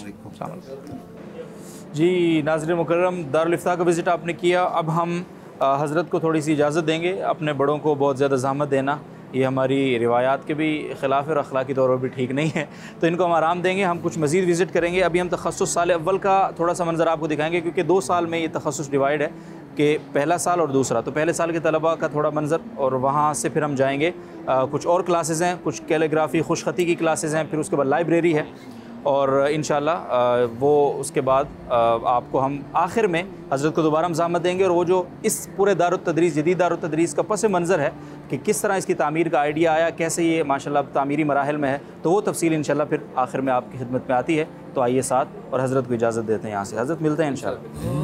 जी नाज़रीन मुकर्रम, दारुल इफ्ता का विज़िट आपने किया। अब हम हज़रत को थोड़ी सी इजाज़त देंगे। अपने बड़ों को बहुत ज़्यादा ज़हमत देना ये हमारी रिवायात के भी ख़िलाफ़ है और अखलाकी तौर पर भी ठीक नहीं है, तो इनको हम आराम देंगे। हम कुछ मज़ीद विज़िट करेंगे। अभी हम तखस्सुस साल अव्वल का थोड़ा सा मंज़र आपको दिखाएंगे क्योंकि दो साल में ये तखस्सुस डिवाइड है कि पहला साल और दूसरा। तो पहले साल के तलबा का थोड़ा मंज़र और वहाँ से फिर हम जाएंगे। आ, कुछ और क्लासेस हैं, कुछ कैलीग्राफी खुशखती की क्लासेस हैं, फिर उसके बाद लाइब्रेरी है और इंशाअल्लाह वो उसके बाद आपको हम आखिर में हज़रत को दोबारा हम ज़हमत देंगे। और वो जो इस पूरे दारुत तदरीस, जदीद दारुत तदरीस का पस मंज़र है कि किस तरह इसकी तामीर का आइडिया आया, कैसे ये माशाल्लाह तामीरी मराहिल में है, तो वो तफसील इंशाअल्लाह फिर आखिर में आपकी खिदमत में आती है। तो आइए साथ और हज़रत को इजाज़त देते हैं यहाँ से। हज़रत मिलते हैं इंशाअल्लाह।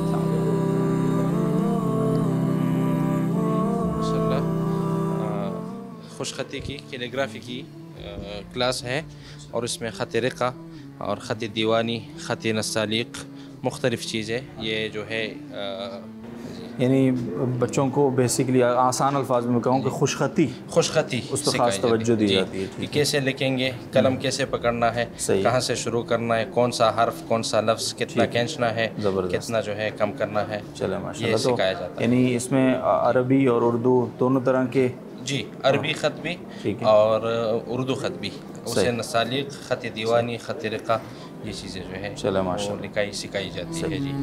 खुशखती की कैलीग्राफी की क्लास है और इसमें ख़त रिक़ा और ख़त दीवानी, ख़त नस्तालीक़ मुख्तलिफ़ चीज़ें ये जो है यानी बच्चों को बेसिकली आसान अल्फाज में कहूँ कि खुशखती खुशखती उस पर खास तवज्जो दी जाती है। कि कैसे लिखेंगे, कलम कैसे पकड़ना है, कहाँ से शुरू करना है, कौन सा हर्फ, कौन सा लफ्ज़ कितना खींचना है, कितना जो है कम करना है। चले माशाल्लाह। तो सिखाया जाता है। यानी इसमें अरबी और उर्दू दोनों तरह के जी, अरबी ख़त भी और उर्दू ख़त भी, उसे नसालिक, ख़त दीवानी, ख़त रिक़ा, ये चीज़ें जो है चले माशाल्लाह लिखाई सिखाई जाती है जी।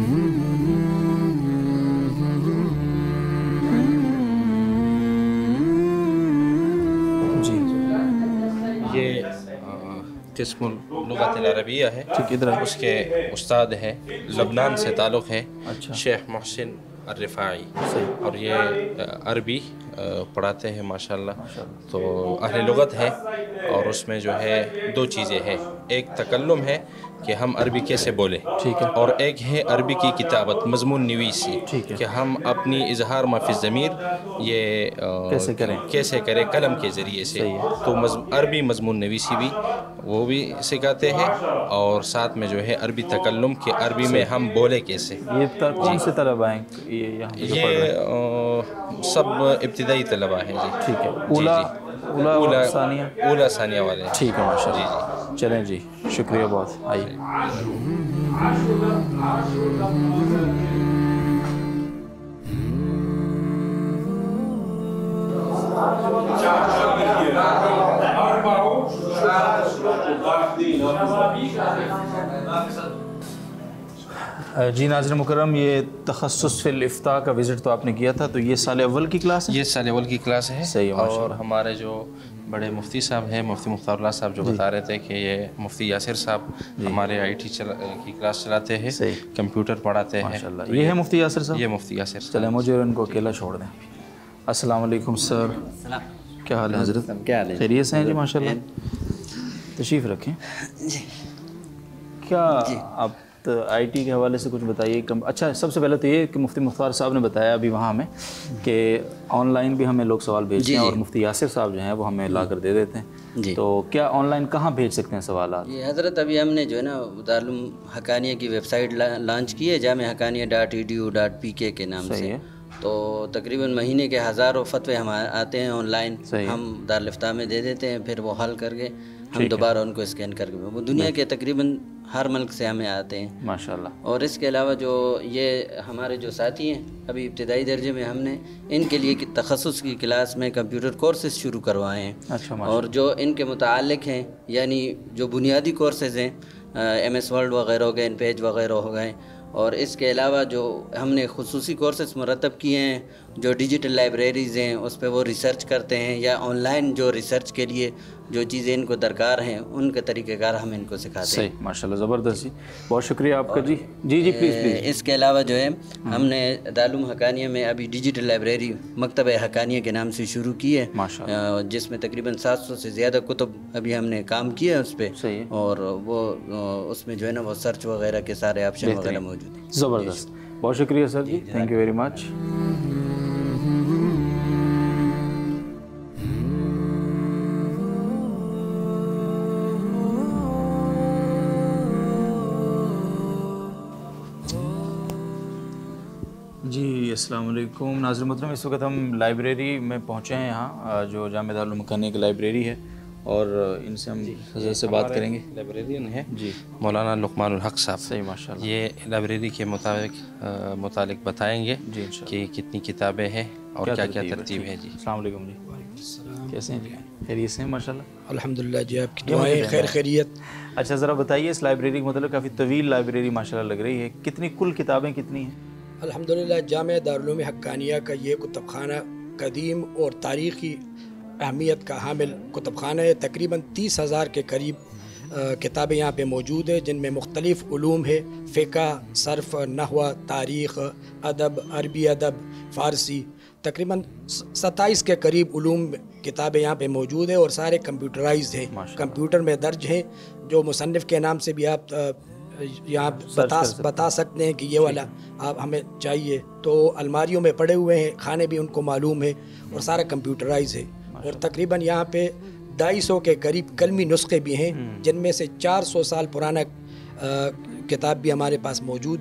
जी ये किस्मुल लुग़त अरबिया है, ठीक इधर उसके उस्ताद है, लबनान से ताल्लुक़ है, अच्छा शेख मोहसिन अर्रिफ़ाई, और ये अरबी पढ़ाते हैं माशाल्लाह। तो अहले लुग़त है और उसमें जो है दो चीज़ें हैं, एक तकल्लुम है कि हम अरबी कैसे बोलें, ठीक है, और एक है अरबी की किताबत, मज़मून नवीसी, ठीक है, कि हम अपनी इजहार माफ़ी ज़मीर ये कैसे करें कैसे करें कलम के ज़रिए से। तो मज, अरबी मज़मून नवीसी भी वो भी सिखाते हैं, और साथ में जो है अरबी तकल्लुम कि अरबी में हम बोले कैसे। ये कौन से तलबा हैं ये यहाँ पे ये आ, सब इब्तिदाई तलबा हैं जी। ठीक है, उला उला उला सानिया उला सानिया वाले, ठीक है माशाल्लाह। चलें जी, शुक्रिया बहुत, आइए। जी नाज़रीन मुकर्रम, ये तखस्सुस फिल इफ्ता का विज़िट तो आपने किया था, तो ये साल अव्वल की क्लास है? ये साल अव्वल की क्लास है। सही है। और हमारे जो बड़े मुफ्ती साहब हैं, मुफ्ती मुख्तारुल्लाह साहब, जो बता रहे थे कि ये मुफ्ती यासिर साहब हमारे आईटी चला की क्लास चलाते हैं, कंप्यूटर पढ़ाते हैं माशाल्लाह। तो ये है मुफ्ती यासिर साहब? ये मुफ्ती यासिर साहब। चले मुझे इनको अकेला छोड़ दें। अस्सलाम वालेकुम सर, क्या हाल है हज़रत? क्या हाल है? खैरियत से हैं जी माशाल्लाह। तशरीफ़ रखें। क्या आप तो आईटी के हवाले से कुछ बताइए। कम अच्छा, सबसे पहले तो ये कि मुफ्ती मुख्तार साहब ने बताया अभी वहाँ हमें कि ऑनलाइन भी हमें लोग सवाल भेजते हैं, और मुफ्ती यासिर साहब जो हैं वो हमें ला कर दे देते हैं जी। तो क्या ऑनलाइन कहाँ भेज सकते हैं सवाल? ये हज़रत अभी हमने जो है ना दारुल हकानिया की वेबसाइट लॉन्च की है, Jame Haqqania dot E D U dot P K के नाम से। तो तकरीबन महीने के हज़ारों फतवे हम आते हैं ऑनलाइन, हम दारुल इफ्ता में दे देते हैं, फिर वो हल करके हम दोबारा उनको स्कैन करके, वो दुनिया के तकरीबन हर मुल्क से हमें आते हैं माशाल्लाह। और इसके अलावा जो ये हमारे जो साथी हैं अभी इब्तिदाई दर्जे में, हमने इनके लिए कि तखस्सुस की क्लास में कंप्यूटर कोर्सेज शुरू करवाए हैं। अच्छा, और जो इनके मुतालिक हैं, यानी जो बुनियादी कोर्सेज हैं, एम एस वर्ड वगैरह हो गए, इन पेज वगैरह हो गए, और इसके अलावा जो हमने खुसूसी कोर्सेज मुरतब किए हैं, जो डिजिटल लाइब्रेरीज़ हैं उस पर वो रिसर्च करते हैं, या ऑनलाइन जो रिसर्च के लिए जो चीज़ें इनको दरकार हैं उनके तरीक़ेकार हम इनको सिखाते हैं। सही, माशाल्लाह, ज़बरदस्त जी, बहुत शुक्रिया आपका जी। जी जी प्लीज़ प्लीज़। इसके अलावा जो है हमने दारुल हकानिया में अभी डिजिटल लाइब्रेरी मकतब हकानिया के नाम से शुरू की है माशाल्लाह, जिसमें तकरीबन सात सौ से ज़्यादा कुतुब अभी हमने काम किया है उस पर, और वो उसमें जो है ना वो सर्च वगैरह के सारे ऑप्शन वगैरह मौजूद हैं। ज़बरदस्त, बहुत शुक्रिया sir ji, thank you very much. जी अस्सलाम वालेकुम नाज़रीन मोहतरम, इस वक्त हम लाइब्रेरी में पहुँचे हैं, यहाँ जो जामे दारुल हकानिया की लाइब्रेरी है, और इनसे हम हज़रत से बात करेंगे। लाइब्रेरियन है जी मौलाना लुक़मानुल हक़ साहब। सही, माशाल्लाह। ये लाइब्रेरी के मुताबिक मुतालिक बताएंगे जी कि कितनी किताबें हैं और क्या क्या तरतीब है जी। अस्सलाम वालेकुम जी, कैसे हैं जी? खैरियत से हैं माशाल्लाह? अल्हम्दुलिल्लाह जी, आपकी दुआएं खैर खैरियत। अच्छा, ज़रा बताइए इस लाइब्रेरी के मतलब काफ़ी तवील लाइब्रेरी माशाल्लाह लग रही है, कितनी कुल किताबें कितनी हैं? अल्हम्दुलिल्लाह जामे दारुल हकानिया का ये कुतुबखाना कदीम और तारीख़ी अहमियत का हामिल कुतुबखाना है। तकरीबन तीस हज़ार के करीब किताबें यहाँ पे मौजूद है, जिनमें मुख्तलिफ़ उलूम है, फ़िक़्ह, सर्फ़, नहवा, तारीख़, अदब, अरबी अदब, फ़ारसी, तकरीबन सत्ताईस के करीब उलूम किताबें यहाँ पे मौजूद है, और सारे कंप्यूटराइज्ड हैं, कंप्यूटर में दर्ज हैं, जो मुसन्निफ़ के नाम से भी आप यहाँ बता बता सकते हैं कि ये वाला आप हमें चाहिए, तो अलमारियों में पड़े हुए हैं, खाने भी उनको मालूम है, और सारा कंप्यूटराइज है। और तकरीबन यहाँ पे ढाई सौ के करीब कलमी नुस्खे भी हैं, जिनमें से चार सौ साल पुराना किताब भी हमारे पास मौजूद है,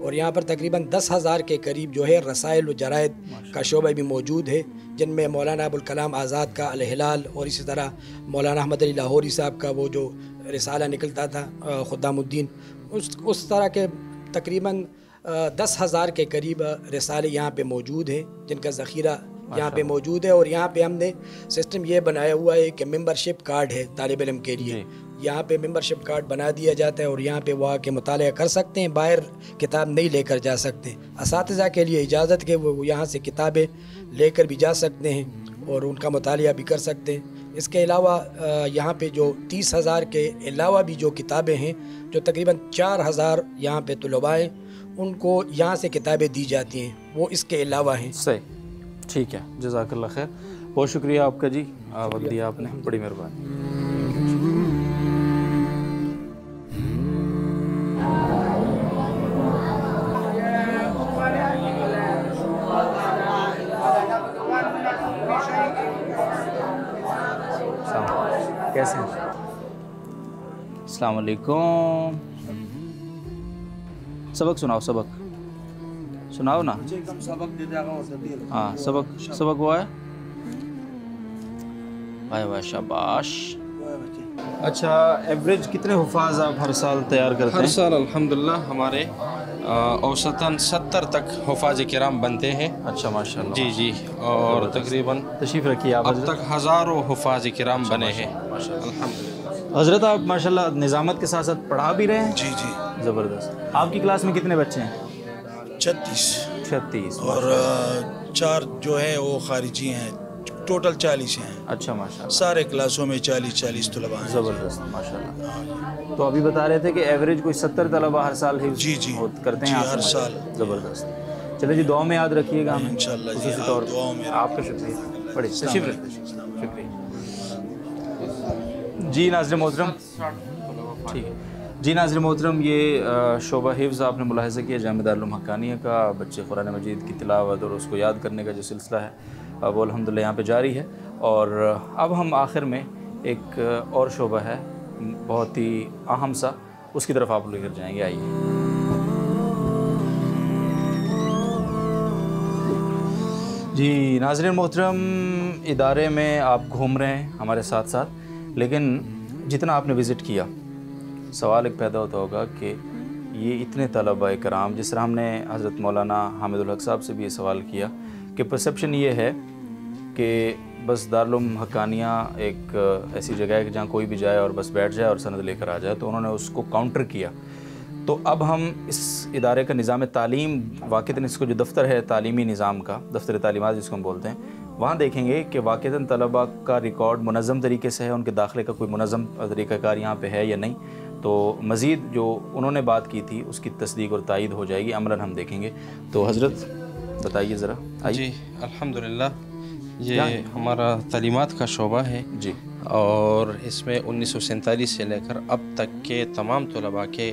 और यहाँ पर तकरीबन दस हज़ार के करीब जो है रसायल व जरायद का शोबा भी मौजूद है, जिनमें मौलाना अबुल कलाम आज़ाद का अल हिलाल और इसी तरह मौलाना अहमद अली लाहौरी साहब का वो जो रिसाला निकलता था खुद्दामुद्दीन, उस उस तरह के तकरीबन दस हज़ार के करीब रिसाले यहाँ पे मौजूद हैं, जिनका ज़ख़ीरा यहाँ पे मौजूद है। और यहाँ पे हमने सिस्टम ये बनाया हुआ है कि मेंबरशिप कार्ड है तालिब इल्म के लिए, यहाँ पे मेंबरशिप कार्ड बना दिया जाता है और यहाँ पे वो आके मुताला कर सकते हैं, बाहर किताब नहीं लेकर जा सकते। असातिज़ा के लिए इजाज़त के वो यहाँ से किताबें लेकर भी जा सकते हैं और उनका मुताला भी कर सकते हैं। इसके अलावा यहाँ पे जो तीस हज़ार के अलावा भी जो किताबें हैं, जो तकरीबन चार हज़ार यहाँ पे तलबा हैं, उनको यहाँ से किताबें दी जाती हैं, वो इसके अलावा हैं। सही, ठीक है, जज़ाकल्लाह खैर, बहुत शुक्रिया आपका जी, वक्त दिया आपने, बड़ी मेहरबानी। कैसे हैं? अस्सलाम वालेकुम। सबक सुनाओ, सबक सुनाओ ना। हाँ, सबक सबक हुआ है। वाह वाह, शाबाश। अच्छा, एवरेज कितने हुफाज आप हर साल तैयार करते हैं? हर साल अल्हम्दुलिल्लाह हमारे औसतन सत्तर तक हुफाज किराम बनते हैं। अच्छा, माशाल्लाह। जी जी, और तकरीबन तशरीफ़ रखिए आप। अब तक हज़ारों हुफाज किराम बने हैं अल्हम्दुलिल्लाह। हज़रत, आप माशाल्लाह निज़ामत के साथ साथ पढ़ा भी रहे हैं? जी जी, ज़बरदस्त। आपकी क्लास में कितने बच्चे हैं? छत्तीस। छत्तीस। और चार जो है वो खारिजी हैं, टोटल चालीस हैं। अच्छा, माशाल्लाह। सारे क्लासों में चालीस चालीस तलबा हैं। ज़बरदस्त, माशाल्लाह। तो अभी बता रहे थे कि एवरेज कोई सत्तर तलबा हर साल हिफ्ज़ जी जी करते हैं? हर साल। ज़बरदस्त। चलो जी, दुआ में याद रखिएगा हमें इंशाल्लाह जी, ख़ुसूसी तौर दुआ में। आपका शुक्रिया, बड़े तशरीफ़ रखिए। शुक्रिया जी। नाज़रीन मोहतरम, ठीक है जी, नाज़रीन मोहतरम, ये शोबा हिफ्ज़ आपने मुलाहिज़ा किया जामिया दारुल हक्कानिया का। बच्चे कुरान मजीद की तिलावत और उसको याद करने का जो सिलसिला है वो अल्हम्दुलिल्लाह यहाँ पे जारी है। और अब हम आखिर में एक और शोबा है बहुत ही अहम सा, उसकी तरफ आप लेकर जाएंगे। आइए। जी नाज़रीन मोहतरम, इदारे में आप घूम रहे हैं हमारे साथ साथ, लेकिन जितना आपने विज़िट किया, सवाल एक पैदा होता होगा कि ये इतने तलबा कराम, जिस तरह हमने हज़रत मौलाना हामिदुल हक साहब से भी ये सवाल किया कि परसेप्शन ये है कि बस दारुल उलूम हक्कानिया एक ऐसी जगह है कि जहाँ कोई भी जाए और बस बैठ जाए और सनद लेकर आ जाए, तो उन्होंने उसको काउंटर किया। तो अब हम इस इदारे का निज़ाम तालीम, वाक़तन इसको जो दफ्तर है तालीमी निज़ाम का, दफ्तर तालीमात जिसको हम बोलते हैं, वहाँ देखेंगे कि वाक़तन तलबा का रिकॉर्ड मुनज़्ज़म तरीके से है, उनके दाखिले का कोई मुनज़्ज़म तरीक़ाकार यहाँ पे है या नहीं। तो मज़ीद जो उन्होंने बात की थी उसकी तस्दीक और तायीद हो जाएगी, अमलन हम देखेंगे। तो हज़रत बताइए ज़रा। जी अल्हम्दुलिल्लाह, ये हमारा तालीमात का शोबा है जी, और इसमें उन्नीस सौ सैंतालीस से लेकर अब तक के तमाम तलबा के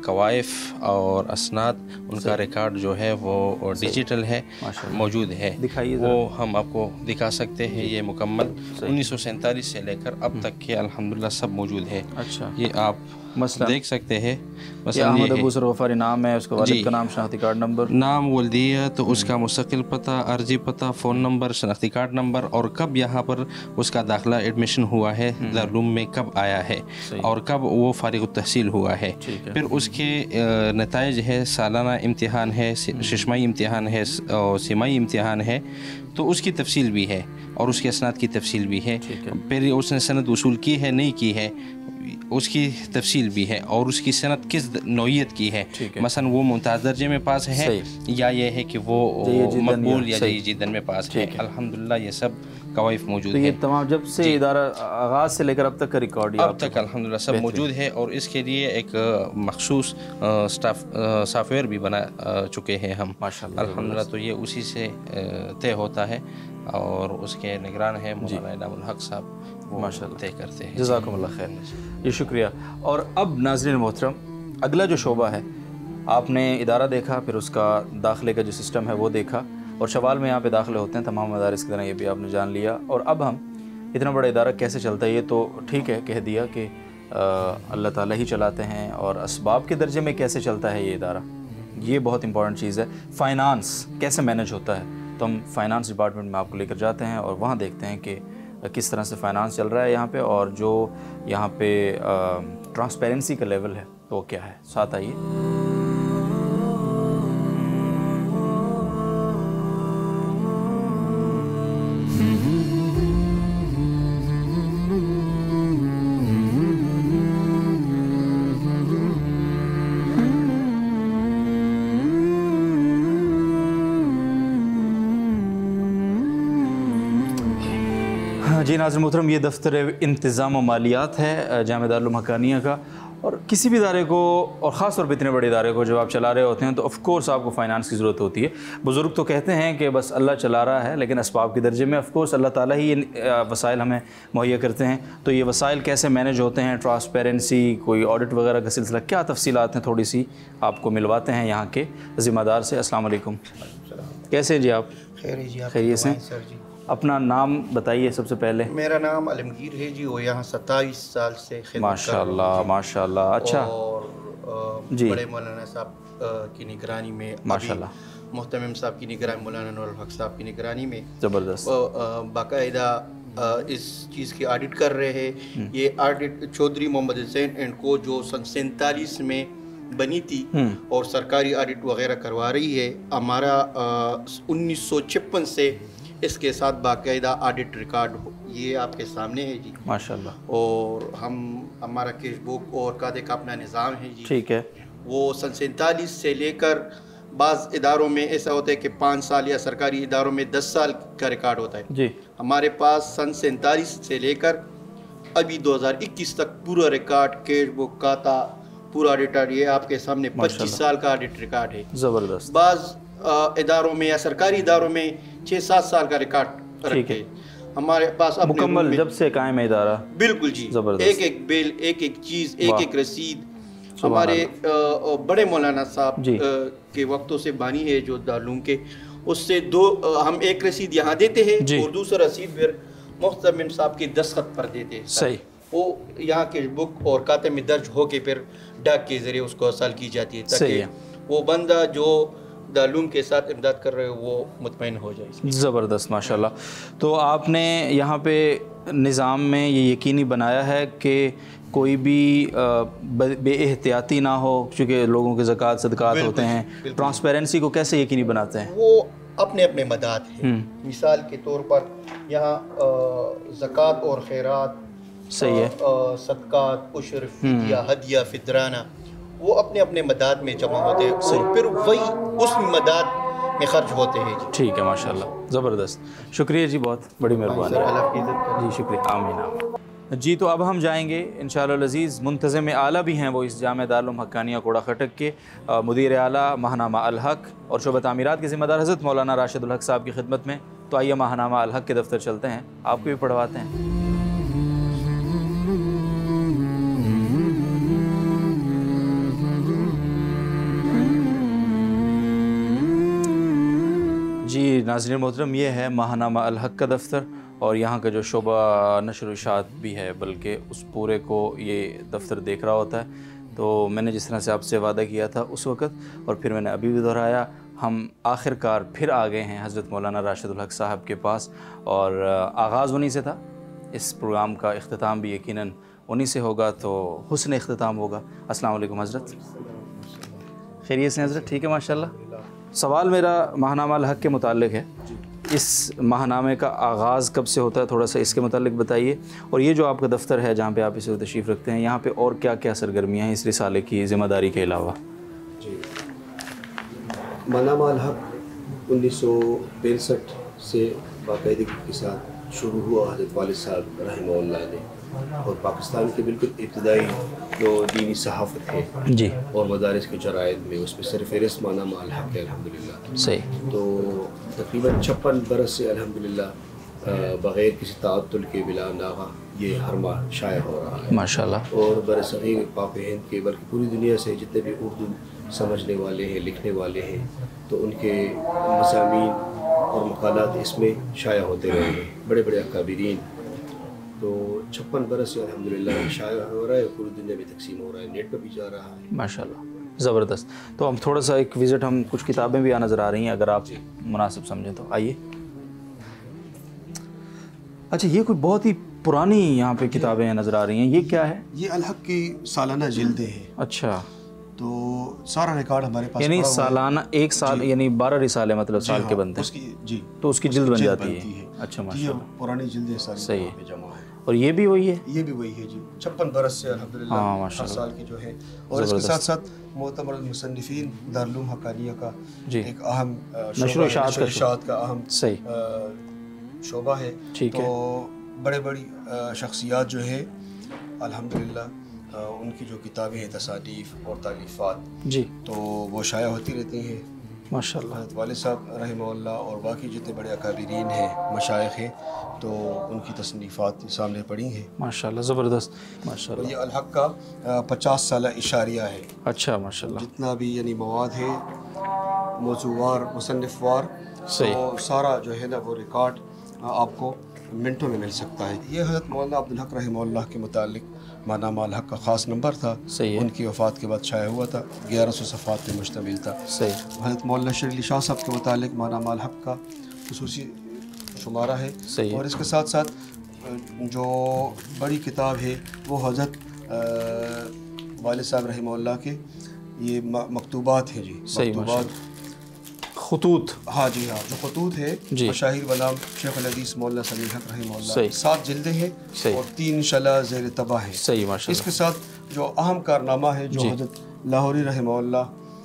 कवाइफ और असनाद, उनका रिकॉर्ड जो है वो डिजिटल है, मौजूद है। दिखाइए, वो हम आपको दिखा सकते हैं। ये मुकम्मल उन्नीस सौ सैंतालीस से लेकर अब तक के अल्हम्दुलिल्लाह सब मौजूद है। अच्छा, ये आप मसला देख सकते हैं। अहमद अबू सरवफारी नाम है, उसका वालिद का नाम, शनाख्ती कार्ड नंबर, नाम, वल्दियत, तो उसका मुस्तकिल पता, अर्जी पता, फ़ोन नंबर, शनाख्ती कार्ड नंबर, और कब यहाँ पर उसका दाखिला एडमिशन हुआ है, दारुल उलूम में कब आया है और कब वो फारिग तहसील हुआ है। फिर उसके नताइज है, सालाना इम्तिहान है, शशमाही इम्तिहान है और सिमाही इम्तिहान है, तो उसकी तफसील भी है और उसके असनाद की तफसील भी है। फिर उसने सनद वसूल की है नहीं की है, उसकी तफसील भी है, और उसकी सनद किस नौइयत की है, मसलन वो मुमताज़ दर्जे में पास है या ये है कि वो मकबूल या जयी जिद्दन में पास है। अल्हम्दुलिल्लाह ये सब कवाइफ मौजूद है। तो ये तमाम जब से इदारा आगाज़ से लेकर अब तक का रिकॉर्ड अब तक अल्हम्दुलिल्लाह सब मौजूद है, और इसके लिए एक मखसूस स्टाफ सॉफ्टवेयर भी बना चुके हैं हम माशाअल्लाह अल्हम्दुलिल्लाह। तो ये उसी से तय होता है और उसके निगरान है मौलाना इनामुल हक साहब, माशाअल्लाह तय करते हैं। जज़ाकुमुल्लाह खैर, ये शुक्रिया। और अब नाज़रीन मोहतरम, अगला जो शोबा है, आपने इदारा देखा, फिर उसका दाखिले का जो सिस्टम है वो देखा, और शवाल में यहाँ पे दाखिले होते हैं तमाम मदारिस की तरह, ये भी आपने जान लिया। और अब हम इतना बड़ा इदारा कैसे चलता है ये तो ठीक है, कह दिया कि अल्लाह ताला ही चलाते हैं, और असबाब के दर्जे में कैसे चलता है ये इदारा, ये बहुत इंपॉर्टेंट चीज़ है। फ़ाइनांस कैसे मैनेज होता है, तो हम फाइनेंस डिपार्टमेंट में आपको लेकर जाते हैं और वहाँ देखते हैं कि किस तरह से फ़ाइनांस चल रहा है यहाँ पे, और जो यहाँ पे ट्रांसपेरेंसी का लेवल है तो वो क्या है। साथ आइए। जी नाज़रीन मोहतरम, ये दफ्तर इंतज़ाम व मालियात है जामिया दारुल उलूम हक्कानिया का। और किसी भी इदारे को, और ख़ास तौर पर इतने बड़े इदारे को जब आप चला रहे होते हैं तो ऑफ़ कोर्स आपको फ़ाइनांस की ज़रूरत होती है। बुज़ुर्ग तो कहते हैं कि बस अल्लाह चला रहा है, लेकिन असबाब के दर्जे में ऑफ़ कोर्स अल्लाह ताला ही ये वसाइल हमें मुहैया करते हैं। तो ये वसाइल कैसे मैनेज होते हैं, ट्रांसपेरेंसी, कोई ऑडिट वगैरह का सिलसिला, क्या तफसीलात हैं, थोड़ी सी आपको मिलवाते हैं यहाँ के ज़िम्मेदार से। अस्सलाम वालेकुम, कैसे हैं जी आप? खैरियत से? सर जी, अपना नाम बताइए सबसे पहले। मेरा नाम अलमगीर है जी, वो यहाँ सत्ताईस साल से खिदमत माशाल्लाह माशाल्लाह। अच्छा, और जी, बड़े मौलाना साहब की निगरानी में, माशाल्लाह, मोहतमिम साहब की निगरानी, मौलाना नूरुल हक साहब की निगरानी में ज़बरदस्त बाकायदा इस चीज़ की ऑडिट कर रहे हैं। ये audit Chaudhry Mohammad Hussain and co जो सन सैंतालीस में बनी थी और सरकारी ऑडिट वगैरह करवा रही है। हमारा उन्नीस सौ छप्पन से इसके साथ बाकायदा ऑडिट रिकॉर्ड ये आपके सामने है जी, माशाल्लाह। और हम हमारा कैश बुक और कादे का अपना निज़ाम है जी, ठीक है। वो सन सैंतालीस से लेकर बाज़ इदारों में ऐसा होता है कि पाँच साल या सरकारी इदारों में दस साल का रिकॉर्ड होता है जी। हमारे पास सन सैंतालीस से लेकर अभी दो हज़ार इक्कीस तक पूरा रिकॉर्ड, कैश बुक, खाता, पूरा ऑडिटर ये आपके सामने पच्चीस साल का ऑडिट रिकॉर्ड है। ज़बरदस्त। बाज़ इदारों में या सरकारी इदारों में छः सात साल का रिकॉर्ड रखे। हमारे पास मुकम्मल जब से कायम है इदारा। बिल्कुल जी, एक एक बिल, एक एक चीज़, एक एक रसीद हमारे बड़े मौलाना साहब के वक्तों से बानी है जो दारुल के, उससे दो हम एक रसीद यहाँ देते हैं और दूसरा रसीद फिर मुख्तमिम साहब के दस्तखत पर देते हैं। सही। वो यहाँ के बुक और खाते में दर्ज हो के फिर डाक के ज़रिए उसको हासिल की जाती है ताकि वो बंदा जो दारुल के साथ इमदाद कर रहे हो वो मुतमईन हो जाए। ज़बरदस्त माशाल्लाह। तो आपने यहाँ पे निज़ाम में ये यकीनी बनाया है कि कोई भी बेएहतियाती ना हो, क्योंकि लोगों के ज़कात सदकात होते हैं। ट्रांसपेरेंसी को कैसे यकीनी बनाते हैं? वो अपने अपने मदाद हैं। मिसाल के तौर पर यहाँ ज़कात और खैरात, सही है, सदकात, उश्र, फिदिया, हदिया, फितराना, वो अपने अपने मदाद में जमा होते हैं और फिर वही उस मदाद में खर्च होते हैं। ठीक है माशाल्लाह, ज़बरदस्त। शुक्रिया जी, बहुत बड़ी मेहरबानी जी, शुक्रिया। आमीन। जी, तो अब हम जाएंगे इंशाअल्लाह अज़ीज़, मुंतज़िम आला भी हैं वो इस जामिया दारुल उलूम हक्कानिया कोड़ा खटक के मुदीर आला माहनामा अल हक और शोबत तामीरात के ज़िम्मेदार हज़रत मौलाना राशिदुल हक साहब की खिदमत में। तो आइए माहनामा अल हक के दफ्तर चलते हैं, आपको भी पढ़वाते हैं। जी नाज़रीन मोहतरम, ये है माहनामा अल हक का दफ्तर और यहाँ का जो शोबा नशर इशात भी है, बल्कि उस पूरे को ये दफ्तर देख रहा होता है। तो मैंने जिस तरह से आपसे वादा किया था उस वक़्त और फिर मैंने अभी भी दोहराया, हम आखिरकार फिर आ गए हैं हज़रत मौलाना राशिदुल हक साहब के पास और आगाज़ उन्हीं से था। इस प्रोग्राम का इख्तिताम भी यकीनन उन्हीं से होगा, तो हुस्न इख्तिताम होगा। अस्सलाम वालेकुम हज़रत, खैरियत से हज़रत? ठीक है माशाल्लाह। सवाल मेरा माहनामा अल हक के मुताल्लिक़ है। इस माहनामे का आगाज़ कब से होता है, थोड़ा सा इसके मुताल्लिक़ बताइए। और ये जो आपका दफ्तर है जहाँ पे आप इसे तशरीफ़ रखते हैं, यहाँ पे और क्या क्या सरगर्मियाँ हैं इस रिसाले की ज़िम्मेदारी के अलावा? जी, माहनामा अल हक उन्नीस सौ पैंसठ से बाकायदगी के साथ शुरू हुआ हज़रत वालिद साहब रहमहुल्लाह ने, और पाकिस्तान के बिल्कुल इब्तदाई जो दीनी सहाफ़त है जी और मदारिस के जराइद में उसमें सरफ़हरिस्त माहनामा अल हक है अल्हम्दुलिल्लाह। सही। तो तकरीबन छप्पन बरस से अल्हम्दुलिल्लाह बग़ैर किसी ताअत्तुल के बिला नागा ये हर माह शाया हो रहा है माशाल्लाह। और बरसग़ीर पाक हिंद के बल्कि पूरी दुनिया से जितने भी उर्दू समझने वाले हैं, लिखने वाले हैं, तो उनके मज़ामीन और मक़ालात इसमें शाया होते रहे हैं, बड़े बड़े अकाबिरीन। तो छप्पन बरस से अल्हम्दुलिल्लाह शाया हो रहा है, पूरी दुनिया में तकसीम हो रहा है, नेट पर भी जा रहा है माशाल्लाह। ज़बरदस्त। तो हम थोड़ा सा एक विज़िट, हम कुछ किताबें भी यहाँ नज़र आ रही हैं, अगर आप मुनासिब समझें तो आइए। अच्छा, ये कोई बहुत ही पुरानी यहाँ पे किताबें नज़र आ रही हैं, ये क्या है? ये अल हक की सालाना जिल्दें हैं। अच्छा, तो सारा रिकॉर्ड हमारे पास यानी सालाना एक साल, यानी बारह रिसाले मतलब साल के बनते हैं उसकी, जी, तो उसकी जिल्द बन जाती है। है। अच्छा, ये माशाल्लाह, पुरानी जिल्दें सारी सही पे जमा है। और ये भी वही है? ये भी वही है जी, छप्पन बरस से अल्हम्दुलिल्लाह हाँ, हर माशाल्लाह, साल की जो है। और इसके साथ साथ मोतमर मुसन्निफीन दारुल उलूम हक्कानिया का एक अहम नशर इशाअत का अहम सही शोबा है। ठीक है। तो बड़े बड़ी शख्सियात जो है अल्हम्दुलिल्लाह उनकी जो किताबें हैं, तसानीफ़ और तालीफ़ात जी, तो वो शाया होती रहती हैं माशाल्लाह। हज़रत वालिद साहब रहमहुल्लाह और बाकी जितने बड़े अकाबिरीन हैं, मशाइख हैं, तो उनकी तसनीफ़ात सामने पड़ी हैं माशाल्लाह, ज़बरदस्त माशाल्लाह। ये अल हक का पचास साल इशारिया है। अच्छा, माशाल्लाह, जितना भी यानी मवाद है मौज़ूवार मुसन्निफ़वार, तो सारा जो है ना वो रिकॉर्ड आपको मिनटों में मिल सकता है। ये हज़रत मौलाना अब्दुल हक रहमहुल्लाह के मुतालिक मानामा अल हक का ख़ास नंबर था। सही है। उनकी वफ़ात के बाद शाया हुआ था, ग्यारह सौ सफ़ात पे मुश्तमिल था। सही। हज़रत मौलाना शरीफ अली शाह साहब के मुतालिक मानामा अल हक का खुसूसी शुमारा है। सही। और इसके साथ साथ जो बड़ी किताब है वो हज़रत वालिद साहब रहमहुल्लाह के ये मकतूबात हैं जी, सही, मकतूबात खुतूत, हाँ जी हाँ, जो खुतूत है जी, मशाहिर वलाम शेख अल हदीस मौलाना समीह हक रहमहुल्लाह, सही, सात जिल्दें हैं और तीन इंशाअल्लाह ज़ेर तबाह है। सही, माशाल्लाह। इसके साथ जो अहम कारनामा है जो हज़रत लाहौरी रहमहुल्लाह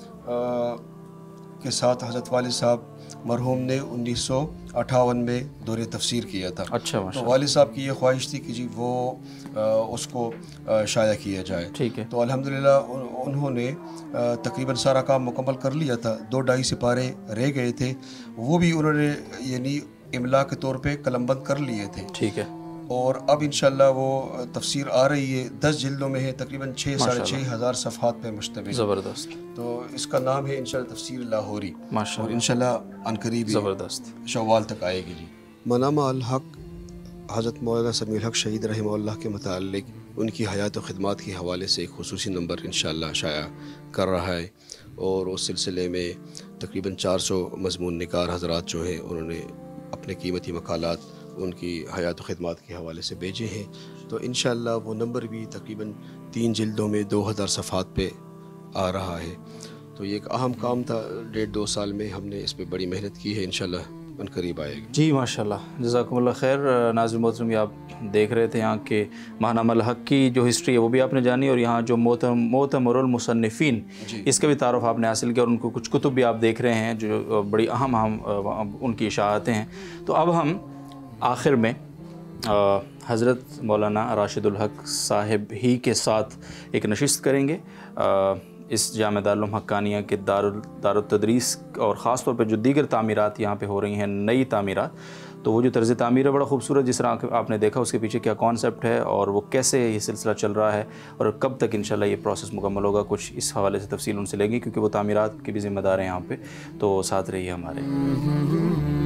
के साथ हज़रत वालिद साहब मरहूम ने उन्नीस सौ अट्ठावन में दौरे तफसीर किया था। अच्छा, तो वालिद साहब की ये ख्वाहिश थी कि जी वो आ, उसको आ, शाया किया जाए। ठीक है। तो अल्हम्दुलिल्लाह उन, उन्होंने तकरीबन सारा काम मुकम्मल कर लिया था, दो ढाई सिपारे रह गए थे, वो भी उन्होंने यानी इमला के तौर पे कलमबंद कर लिए थे। ठीक है। और अब इंशाल्लाह वो तफसीर आ रही है, दस जिल्दों में है, तकरीबन छः साढ़े छः हज़ार सफ़हात पे मुश्तमिल। ज़बरदस्त। तो इसका नाम है इंशाल्लाह तफसीर लाहौरी, माशाल्लाह, और इंशाल्लाह अनकरीब ज़बरदस्त शव्वाल तक आएगी जी। मनामा अल हक हज़रत मौलाना समीउल हक शहीद रहमहुल्लाह के मुतालिक उनकी हयात व ख़िदमत के हवाले से एक खुसूसी नंबर इंशाल्लाह शाया कर रहा है। और उस सिलसिले में तकरीबन चार सौ मज़मून निगार हज़रात जो हैं उन्होंने अपने कीमती मकालात उनकी हयात व ख़िदमत के हवाले से भेजे हैं। तो इंशाअल्लाह वो नंबर भी तकरीबन तीन जिल्दों में दो हज़ार सफ़हात पे आ रहा है। तो ये एक अहम काम था, डेढ़ दो साल में हमने इस पर बड़ी मेहनत की है, इंशाअल्लाह अनकरीब आएगी जी। माशाल्लाह, जज़ाकुमुल्लाह खैर। नाज़िर मोहतरम, ये आप देख रहे थे यहाँ के मानामा अल हक की जो हिस्ट्री है वो भी आपने जानी, और यहाँ जो मोतमरुल मुसन्निफीन इसका भी तारुफ आपने हासिल किया, और उनको कुछ कुतुब भी आप देख रहे हैं जो बड़ी अहम अहम उनकी इशाअतें हैं। तो अब हम आखिर में हज़रत मौलाना राशिदुल हक साहिब ही के साथ एक नशिस्त करेंगे आ, इस जामे दारुल उलूम हक्कानिया के दारुल दारुल तदरीस, और ख़ास तौर पे जो दीगर तामीरात यहाँ पे हो रही हैं, नई तामीरात, तो वो जो तर्ज़ तामीर है बड़ा खूबसूरत, जिस तरह आपने देखा उसके पीछे क्या कॉन्सेप्ट है और वो कैसे ये सिलसिला चल रहा है और कब तक इंशाल्लाह ये प्रोसेस मुकम्मल होगा, कुछ इस हवाले से तफसील उनसे लेंगे, क्योंकि वो तामीरात के भी ज़िम्मेदार हैं यहाँ पे। तो साथ रहिए हमारे।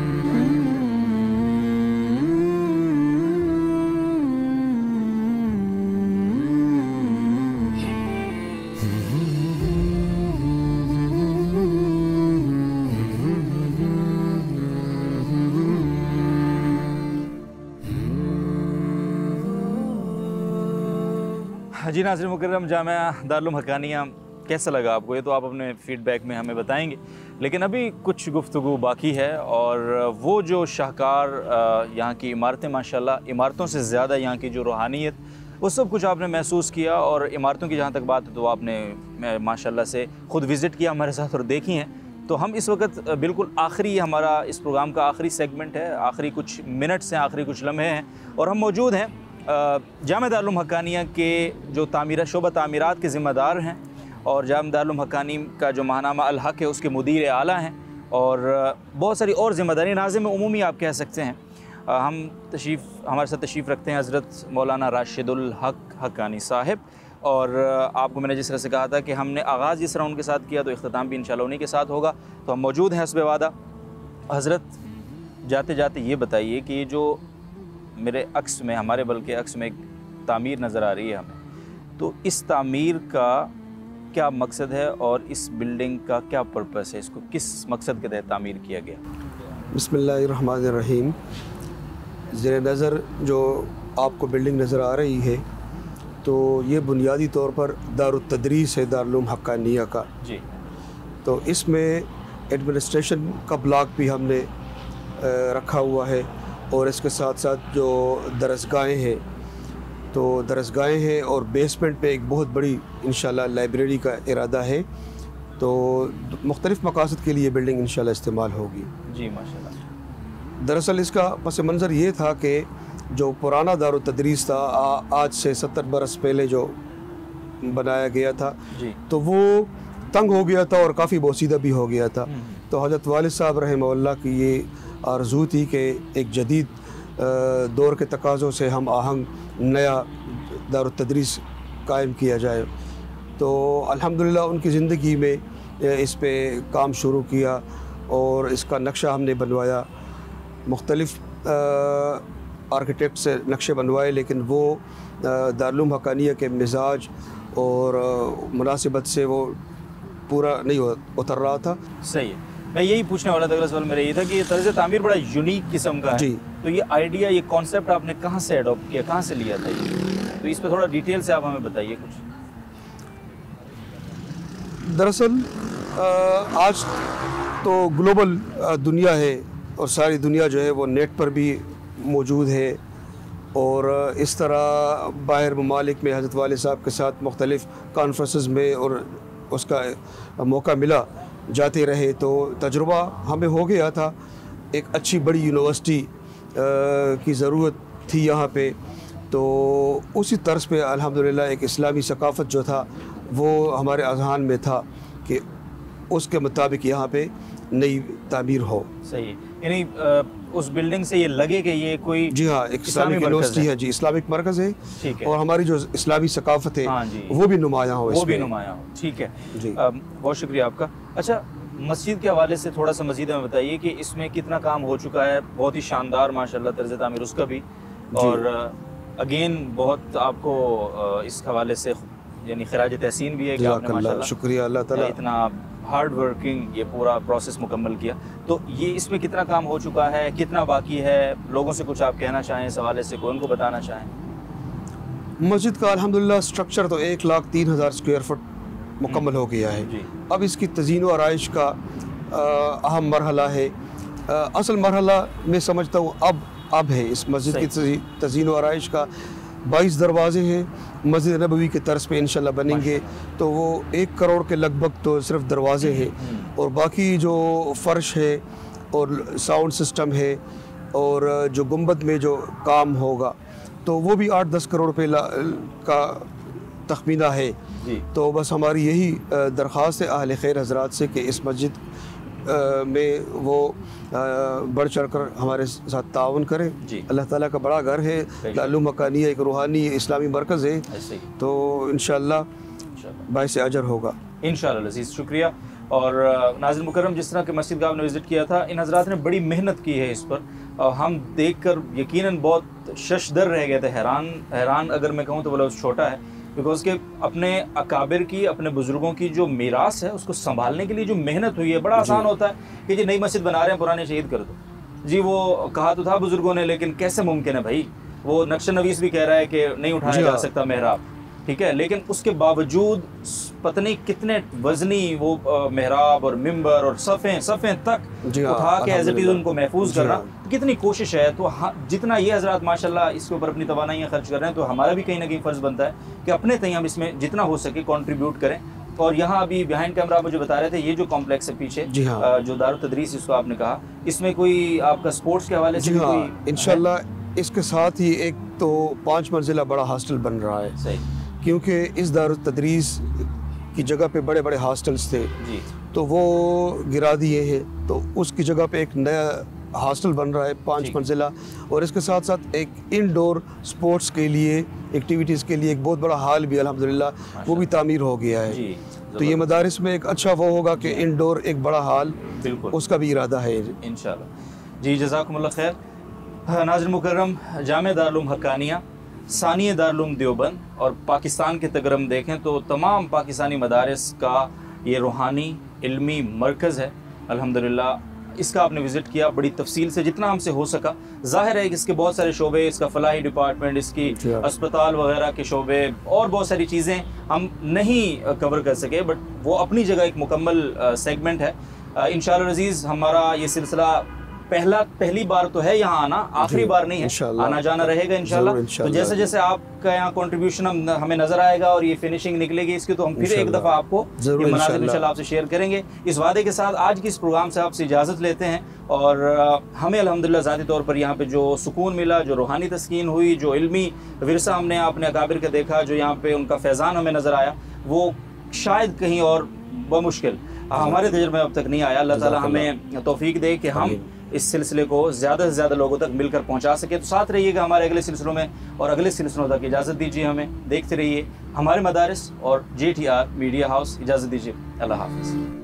जी नाज़रीन मुकर्रम, जामिया दारुल उलूम हक्कानिया कैसा लगा आपको? ये तो आप अपने फ़ीडबैक में हमें बताएंगे, लेकिन अभी कुछ गुफ्तगू बाकी है। और वो जो शाहकार यहाँ की इमारतें, माशाल्लाह इमारतों से ज़्यादा यहाँ की जो रूहानियत, वो सब कुछ आपने महसूस किया। और इमारतों की जहाँ तक बात है तो आपने माशाल्लाह से ख़ुद विज़िट किया हमारे साथ और देखी हैं। तो हम इस वक्त बिल्कुल आखिरी, हमारा इस प्रोग्राम का आखिरी सेगमेंट है, आखिरी कुछ मिनट्स हैं, आखिरी कुछ लम्हे हैं, और हम मौजूद हैं जामे दारुल उलूम हक्कानिया के जो तामीरा शोबा तामीरात के ज़िम्मेदार हैं, और जामे दारुल उलूम हक्कानिया का जो माहनामा अल हक है उसके मुदीर आला हैं, और बहुत सारी और ज़िम्मेदारी नाज़िम उमूमी आप कह सकते हैं। हम तशरीफ़ हमारे साथ तशरीफ़ रखते हैं हज़रत मौलाना राशिदुल हक हक्कानी साहिब, और आपको मैंने जिस तरह से कहा था कि हमने आगाज़ जिस तरह उनके साथ किया तो इख्तिताम भी इंशाअल्लाह उन्हीं के साथ होगा। तो हम मौजूद हैं हस्बे वादा। हज़रत, जाते जाते ये बताइए कि ये जो मेरे अक्स में, हमारे बल्कि अक्स में एक तामीर नज़र आ रही है हमें, तो इस तामीर का क्या मकसद है और इस बिल्डिंग का क्या पर्पस है, इसको किस मकसद के तहत तामीर किया गया? बिस्मिल्लाहिर्रहमानिर्रहीम। ज़ेर नज़र जो आपको बिल्डिंग नज़र आ रही है तो ये बुनियादी तौर पर दारुत तदरीस है दारुल उलूम हक्कानिया का जी। तो इसमें एडमिनिस्ट्रेशन का ब्लॉक भी हमने रखा हुआ है और इसके साथ साथ जो दरसगाहें हैं तो दरसगाहें हैं और बेसमेंट पे एक बहुत बड़ी इंशाल्लाह लाइब्रेरी का इरादा है। तो मुख्तलिफ़ मकासद के लिए बिल्डिंग इंशाल्लाह इस्तेमाल होगी जी माशाल्लाह। दरअसल इसका पस मंज़र ये था कि जो पुराना दारुत तदरीस था आ, आज से सत्तर बरस पहले जो बनाया गया था जी। तो वो तंग हो गया था और काफ़ी बोसीदा भी हो गया था। तो हज़रत वालिद साहब रहमहुल्लाह की ये आरज़ू थी कि एक जदीद दौर के तकाज़ों से हम आहंग नया दारुत तदरीस कायम किया जाए। तो अल्हम्दुलिल्लाह उनकी ज़िंदगी में इस पे काम शुरू किया और इसका नक्शा हमने बनवाया। मुख्तलिफ़ आर्किटेक्ट से नक्शे बनवाए लेकिन वो दारुल उलूम हक्कानिया के मिजाज और मुनासिबत से वो पूरा नहीं उतर रहा था। सही है, मैं यही पूछने वाला था। अगला सवाल मेरा ये था कि ये तर्ज़ तामीर बड़ा यूनिक किस्म का है जी। तो ये आइडिया, ये कॉन्सेप्ट आपने कहाँ से अडॉप्ट किया, कहाँ से लिया था ये? तो इस पर थोड़ा डिटेल से आप हमें बताइए कुछ। दरअसल आज तो ग्लोबल दुनिया है और सारी दुनिया जो है वो नेट पर भी मौजूद है और इस तरह बाहर ममालिक में हज़रत वालिद साहब के साथ मुख्तलिफ़ कॉन्फ्रेंसेस में और उसका मौका मिला जाते रहे तो तजुर्बा हमें हो गया था। एक अच्छी बड़ी यूनिवर्सिटी की ज़रूरत थी यहाँ पे, तो उसी तर्ज पे अल्हम्दुलिल्लाह एक इस्लामी सकाफ़त जो था वो हमारे अज़हान में था कि उसके मुताबिक यहाँ पे नई तामीर हो। सही है, यानी उस बिल्डिंग से ये लगे कि ये कोई जी हाँ एक इस्लामिक यूनिवर्सिटी है जी, इस्लामिक मरकज़ है। ठीक है। और हमारी जो इस्लामी सकाफ़त है हाँ वो भी नुमायाँ हो, वो भी नुमायाँ हो। ठीक है जी, बहुत शुक्रिया आपका। अच्छा, मस्जिद के हवाले से थोड़ा सा मज़ीद हमें बताइए कि इसमें कितना काम हो चुका है? बहुत ही शानदार माशाल्लाह तर्ज़ तामीर उसका भी, और अगेन बहुत आपको इस हवाले से यानी खिराज तहसीन भी है कि आपने माशाल्लाह शुक्रिया अल्लाह ताला इतना हार्ड वर्किंग ये पूरा प्रोसेस मुकम्मल किया। तो ये इसमें कितना काम हो चुका है, कितना बाकी है? लोगों से कुछ आप कहना चाहें इस हवाले से, कोई उनको बताना चाहें? मस्जिद का अल्हम्दुलिल्लाह स्ट्रक्चर तो एक लाख तीन हज़ार स्क्वायर फुट मुकम्मल हो गया है। अब इसकी तज़ीन व आराइश का अहम मरहला है। आ, असल मरहला मैं समझता हूँ अब अब है इस मस्जिद की तज़ीन व आराइश का। बाईस दरवाजे हैं मस्जिद नबवी के तर्ज पे इंशाल्लाह बनेंगे तो वो एक करोड़ के लगभग तो सिर्फ दरवाजे हैं और बाकी जो फ़र्श है और साउंड सिस्टम है और जो गुंबद में जो काम होगा तो वो भी आठ दस करोड़ रुपये का तखमीना है। तो बस हमारी यही दरख्वास्त है अहले खैर हज़रात से कि इस मस्जिद में वो बढ़ चढ़ कर हमारे साथ ताउन करें। अल्लाह ताला का बड़ा घर है, दारुल उलूम हक्कानिया एक रूहानी इस्लामी मरकज़ है, तो इंशाअल्लाह बाइस अजर होगा इंशाअल्लाह अज़ीज़। शुक्रिया। और नाज़रीन मुकर्रम, जिस तरह के मस्जिद का आपने विज़िट किया था, इन हज़रात ने बड़ी मेहनत की है इस पर और हम देख कर यकीनन बहुत शशदर रह गए थे, हैरान हैरान अगर मैं कहूँ तो बोला छोटा है, बिकॉज के अपने अकाबिर की, अपने बुज़ुर्गों की जो मीरास है उसको संभालने के लिए जो मेहनत हुई है। बड़ा आसान होता है कि जी नई मस्जिद बना रहे हैं, पुराने शहीद कर दो जी, वो कहा तो था बुज़ुर्गों ने, लेकिन कैसे मुमकिन है भाई? वो नक्श नवीस भी कह रहा है कि नहीं उठाया जा सकता मेहराब, ठीक है, लेकिन उसके बावजूद पता नहीं कितने वजनी वो मेहराब और मिंबर और सफ़ें सफ़ें तक उठा के एज इट इज़ उनको महफूज करना, कितनी कोशिश है। तो हाँ, जितना ये हज़रात माशाल्लाह इसके ऊपर अपनी तवानाइयाँ खर्च कर रहे हैं, तो हमारा भी कहीं ना कहीं फ़र्ज़ बनता है कि अपने तय हम इसमें जितना हो सके कंट्रीब्यूट करें। और यहाँ अभी बिहाइंड कैमरा मुझे बता रहे थे ये जो कॉम्प्लेक्स है पीछे, हाँ। जो दारुत तदरीस जिसको आपने कहा, इसमें कोई आपका स्पोर्ट्स के हवाले से हाँ, इंशाल्लाह इसके साथ ही एक तो पाँच मंजिला बड़ा हॉस्टल बन रहा है। सही, क्योंकि इस दारुत तदरीस की जगह पे बड़े बड़े हॉस्टल्स थे जी, तो वो गिरा दिए हैं, तो उसकी जगह पे एक नया हॉस्टल बन रहा है पाँच मंजिला, और इसके साथ साथ एक इंडोर स्पोर्ट्स के लिए, एक्टिविटीज़ के लिए एक बहुत बड़ा हॉल भी अल्हम्दुलिल्लाह वो भी तामीर हो गया है। जी, तो ये मदारिस में एक अच्छा वो होगा कि इंडोर एक बड़ा हॉल, उसका भी इरादा है इंशाल्लाह। जी, जज़ाकुमुल्लाह खैर। नाज़रीन मुकर्रम, जामे दारुल उलूम हक्कानिया सानिया दारुल देवबंद और पाकिस्तान के अगर हम देखें तो तमाम पाकिस्तानी मदारिस का ये रूहानी इल्मी मरकज़ है अल्हम्दुलिल्लाह। इसका आपने विज़िट किया बड़ी तफसील से जितना हमसे हो सका। ज़ाहिर है कि इसके बहुत सारे शोबे, इसका फलाही डिपार्टमेंट, इसकी अस्पताल वगैरह के शोबे और बहुत सारी चीज़ें हम नहीं कवर कर सके, बट वो अपनी जगह एक मुकम्मल सेगमेंट है। इंशाअल्लाह अज़ीज़ हमारा ये सिलसिला पहला पहली बार तो है यहाँ आना, आखिरी बार नहीं है, आना जाना रहेगा इंशाल्लाह। तो जैसे जैसे आपका यहाँ कंट्रीब्यूशन हम हमें नजर आएगा और ये फिनिशिंग निकलेगी इसकी, तो हम फिर एक दफ़ा आपको ये मनाज़िर इंशाल्लाह आपसे शेयर करेंगे। इस वादे के साथ आज की इस प्रोग्राम से आपसे इजाज़त लेते हैं और हमें अल्हम्दुलिल्लाह ज़ाती तौर पर यहाँ पे जो सुकून मिला, जो रूहानी तस्कीन हुई, जो इल्मी विरसा हमने अपने अकाबिर का देखा, जो यहाँ पे उनका फैज़ान हमें नज़र आया, वो शायद कहीं और बमुश्किल हमारे तजुर्बे में अब तक नहीं आया। अल्लाह ताला हमें तौफीक दे कि हम इस सिलसिले को ज़्यादा से ज़्यादा लोगों तक मिलकर पहुंचा सके। तो साथ रहिएगा हमारे अगले सिलसिलों में और अगले सिलसिलों तक इजाज़त दीजिए, हमें देखते रहिए हमारे मदारिस और J T R media house. इजाज़त दीजिए, अल्लाह हाफ़िज़।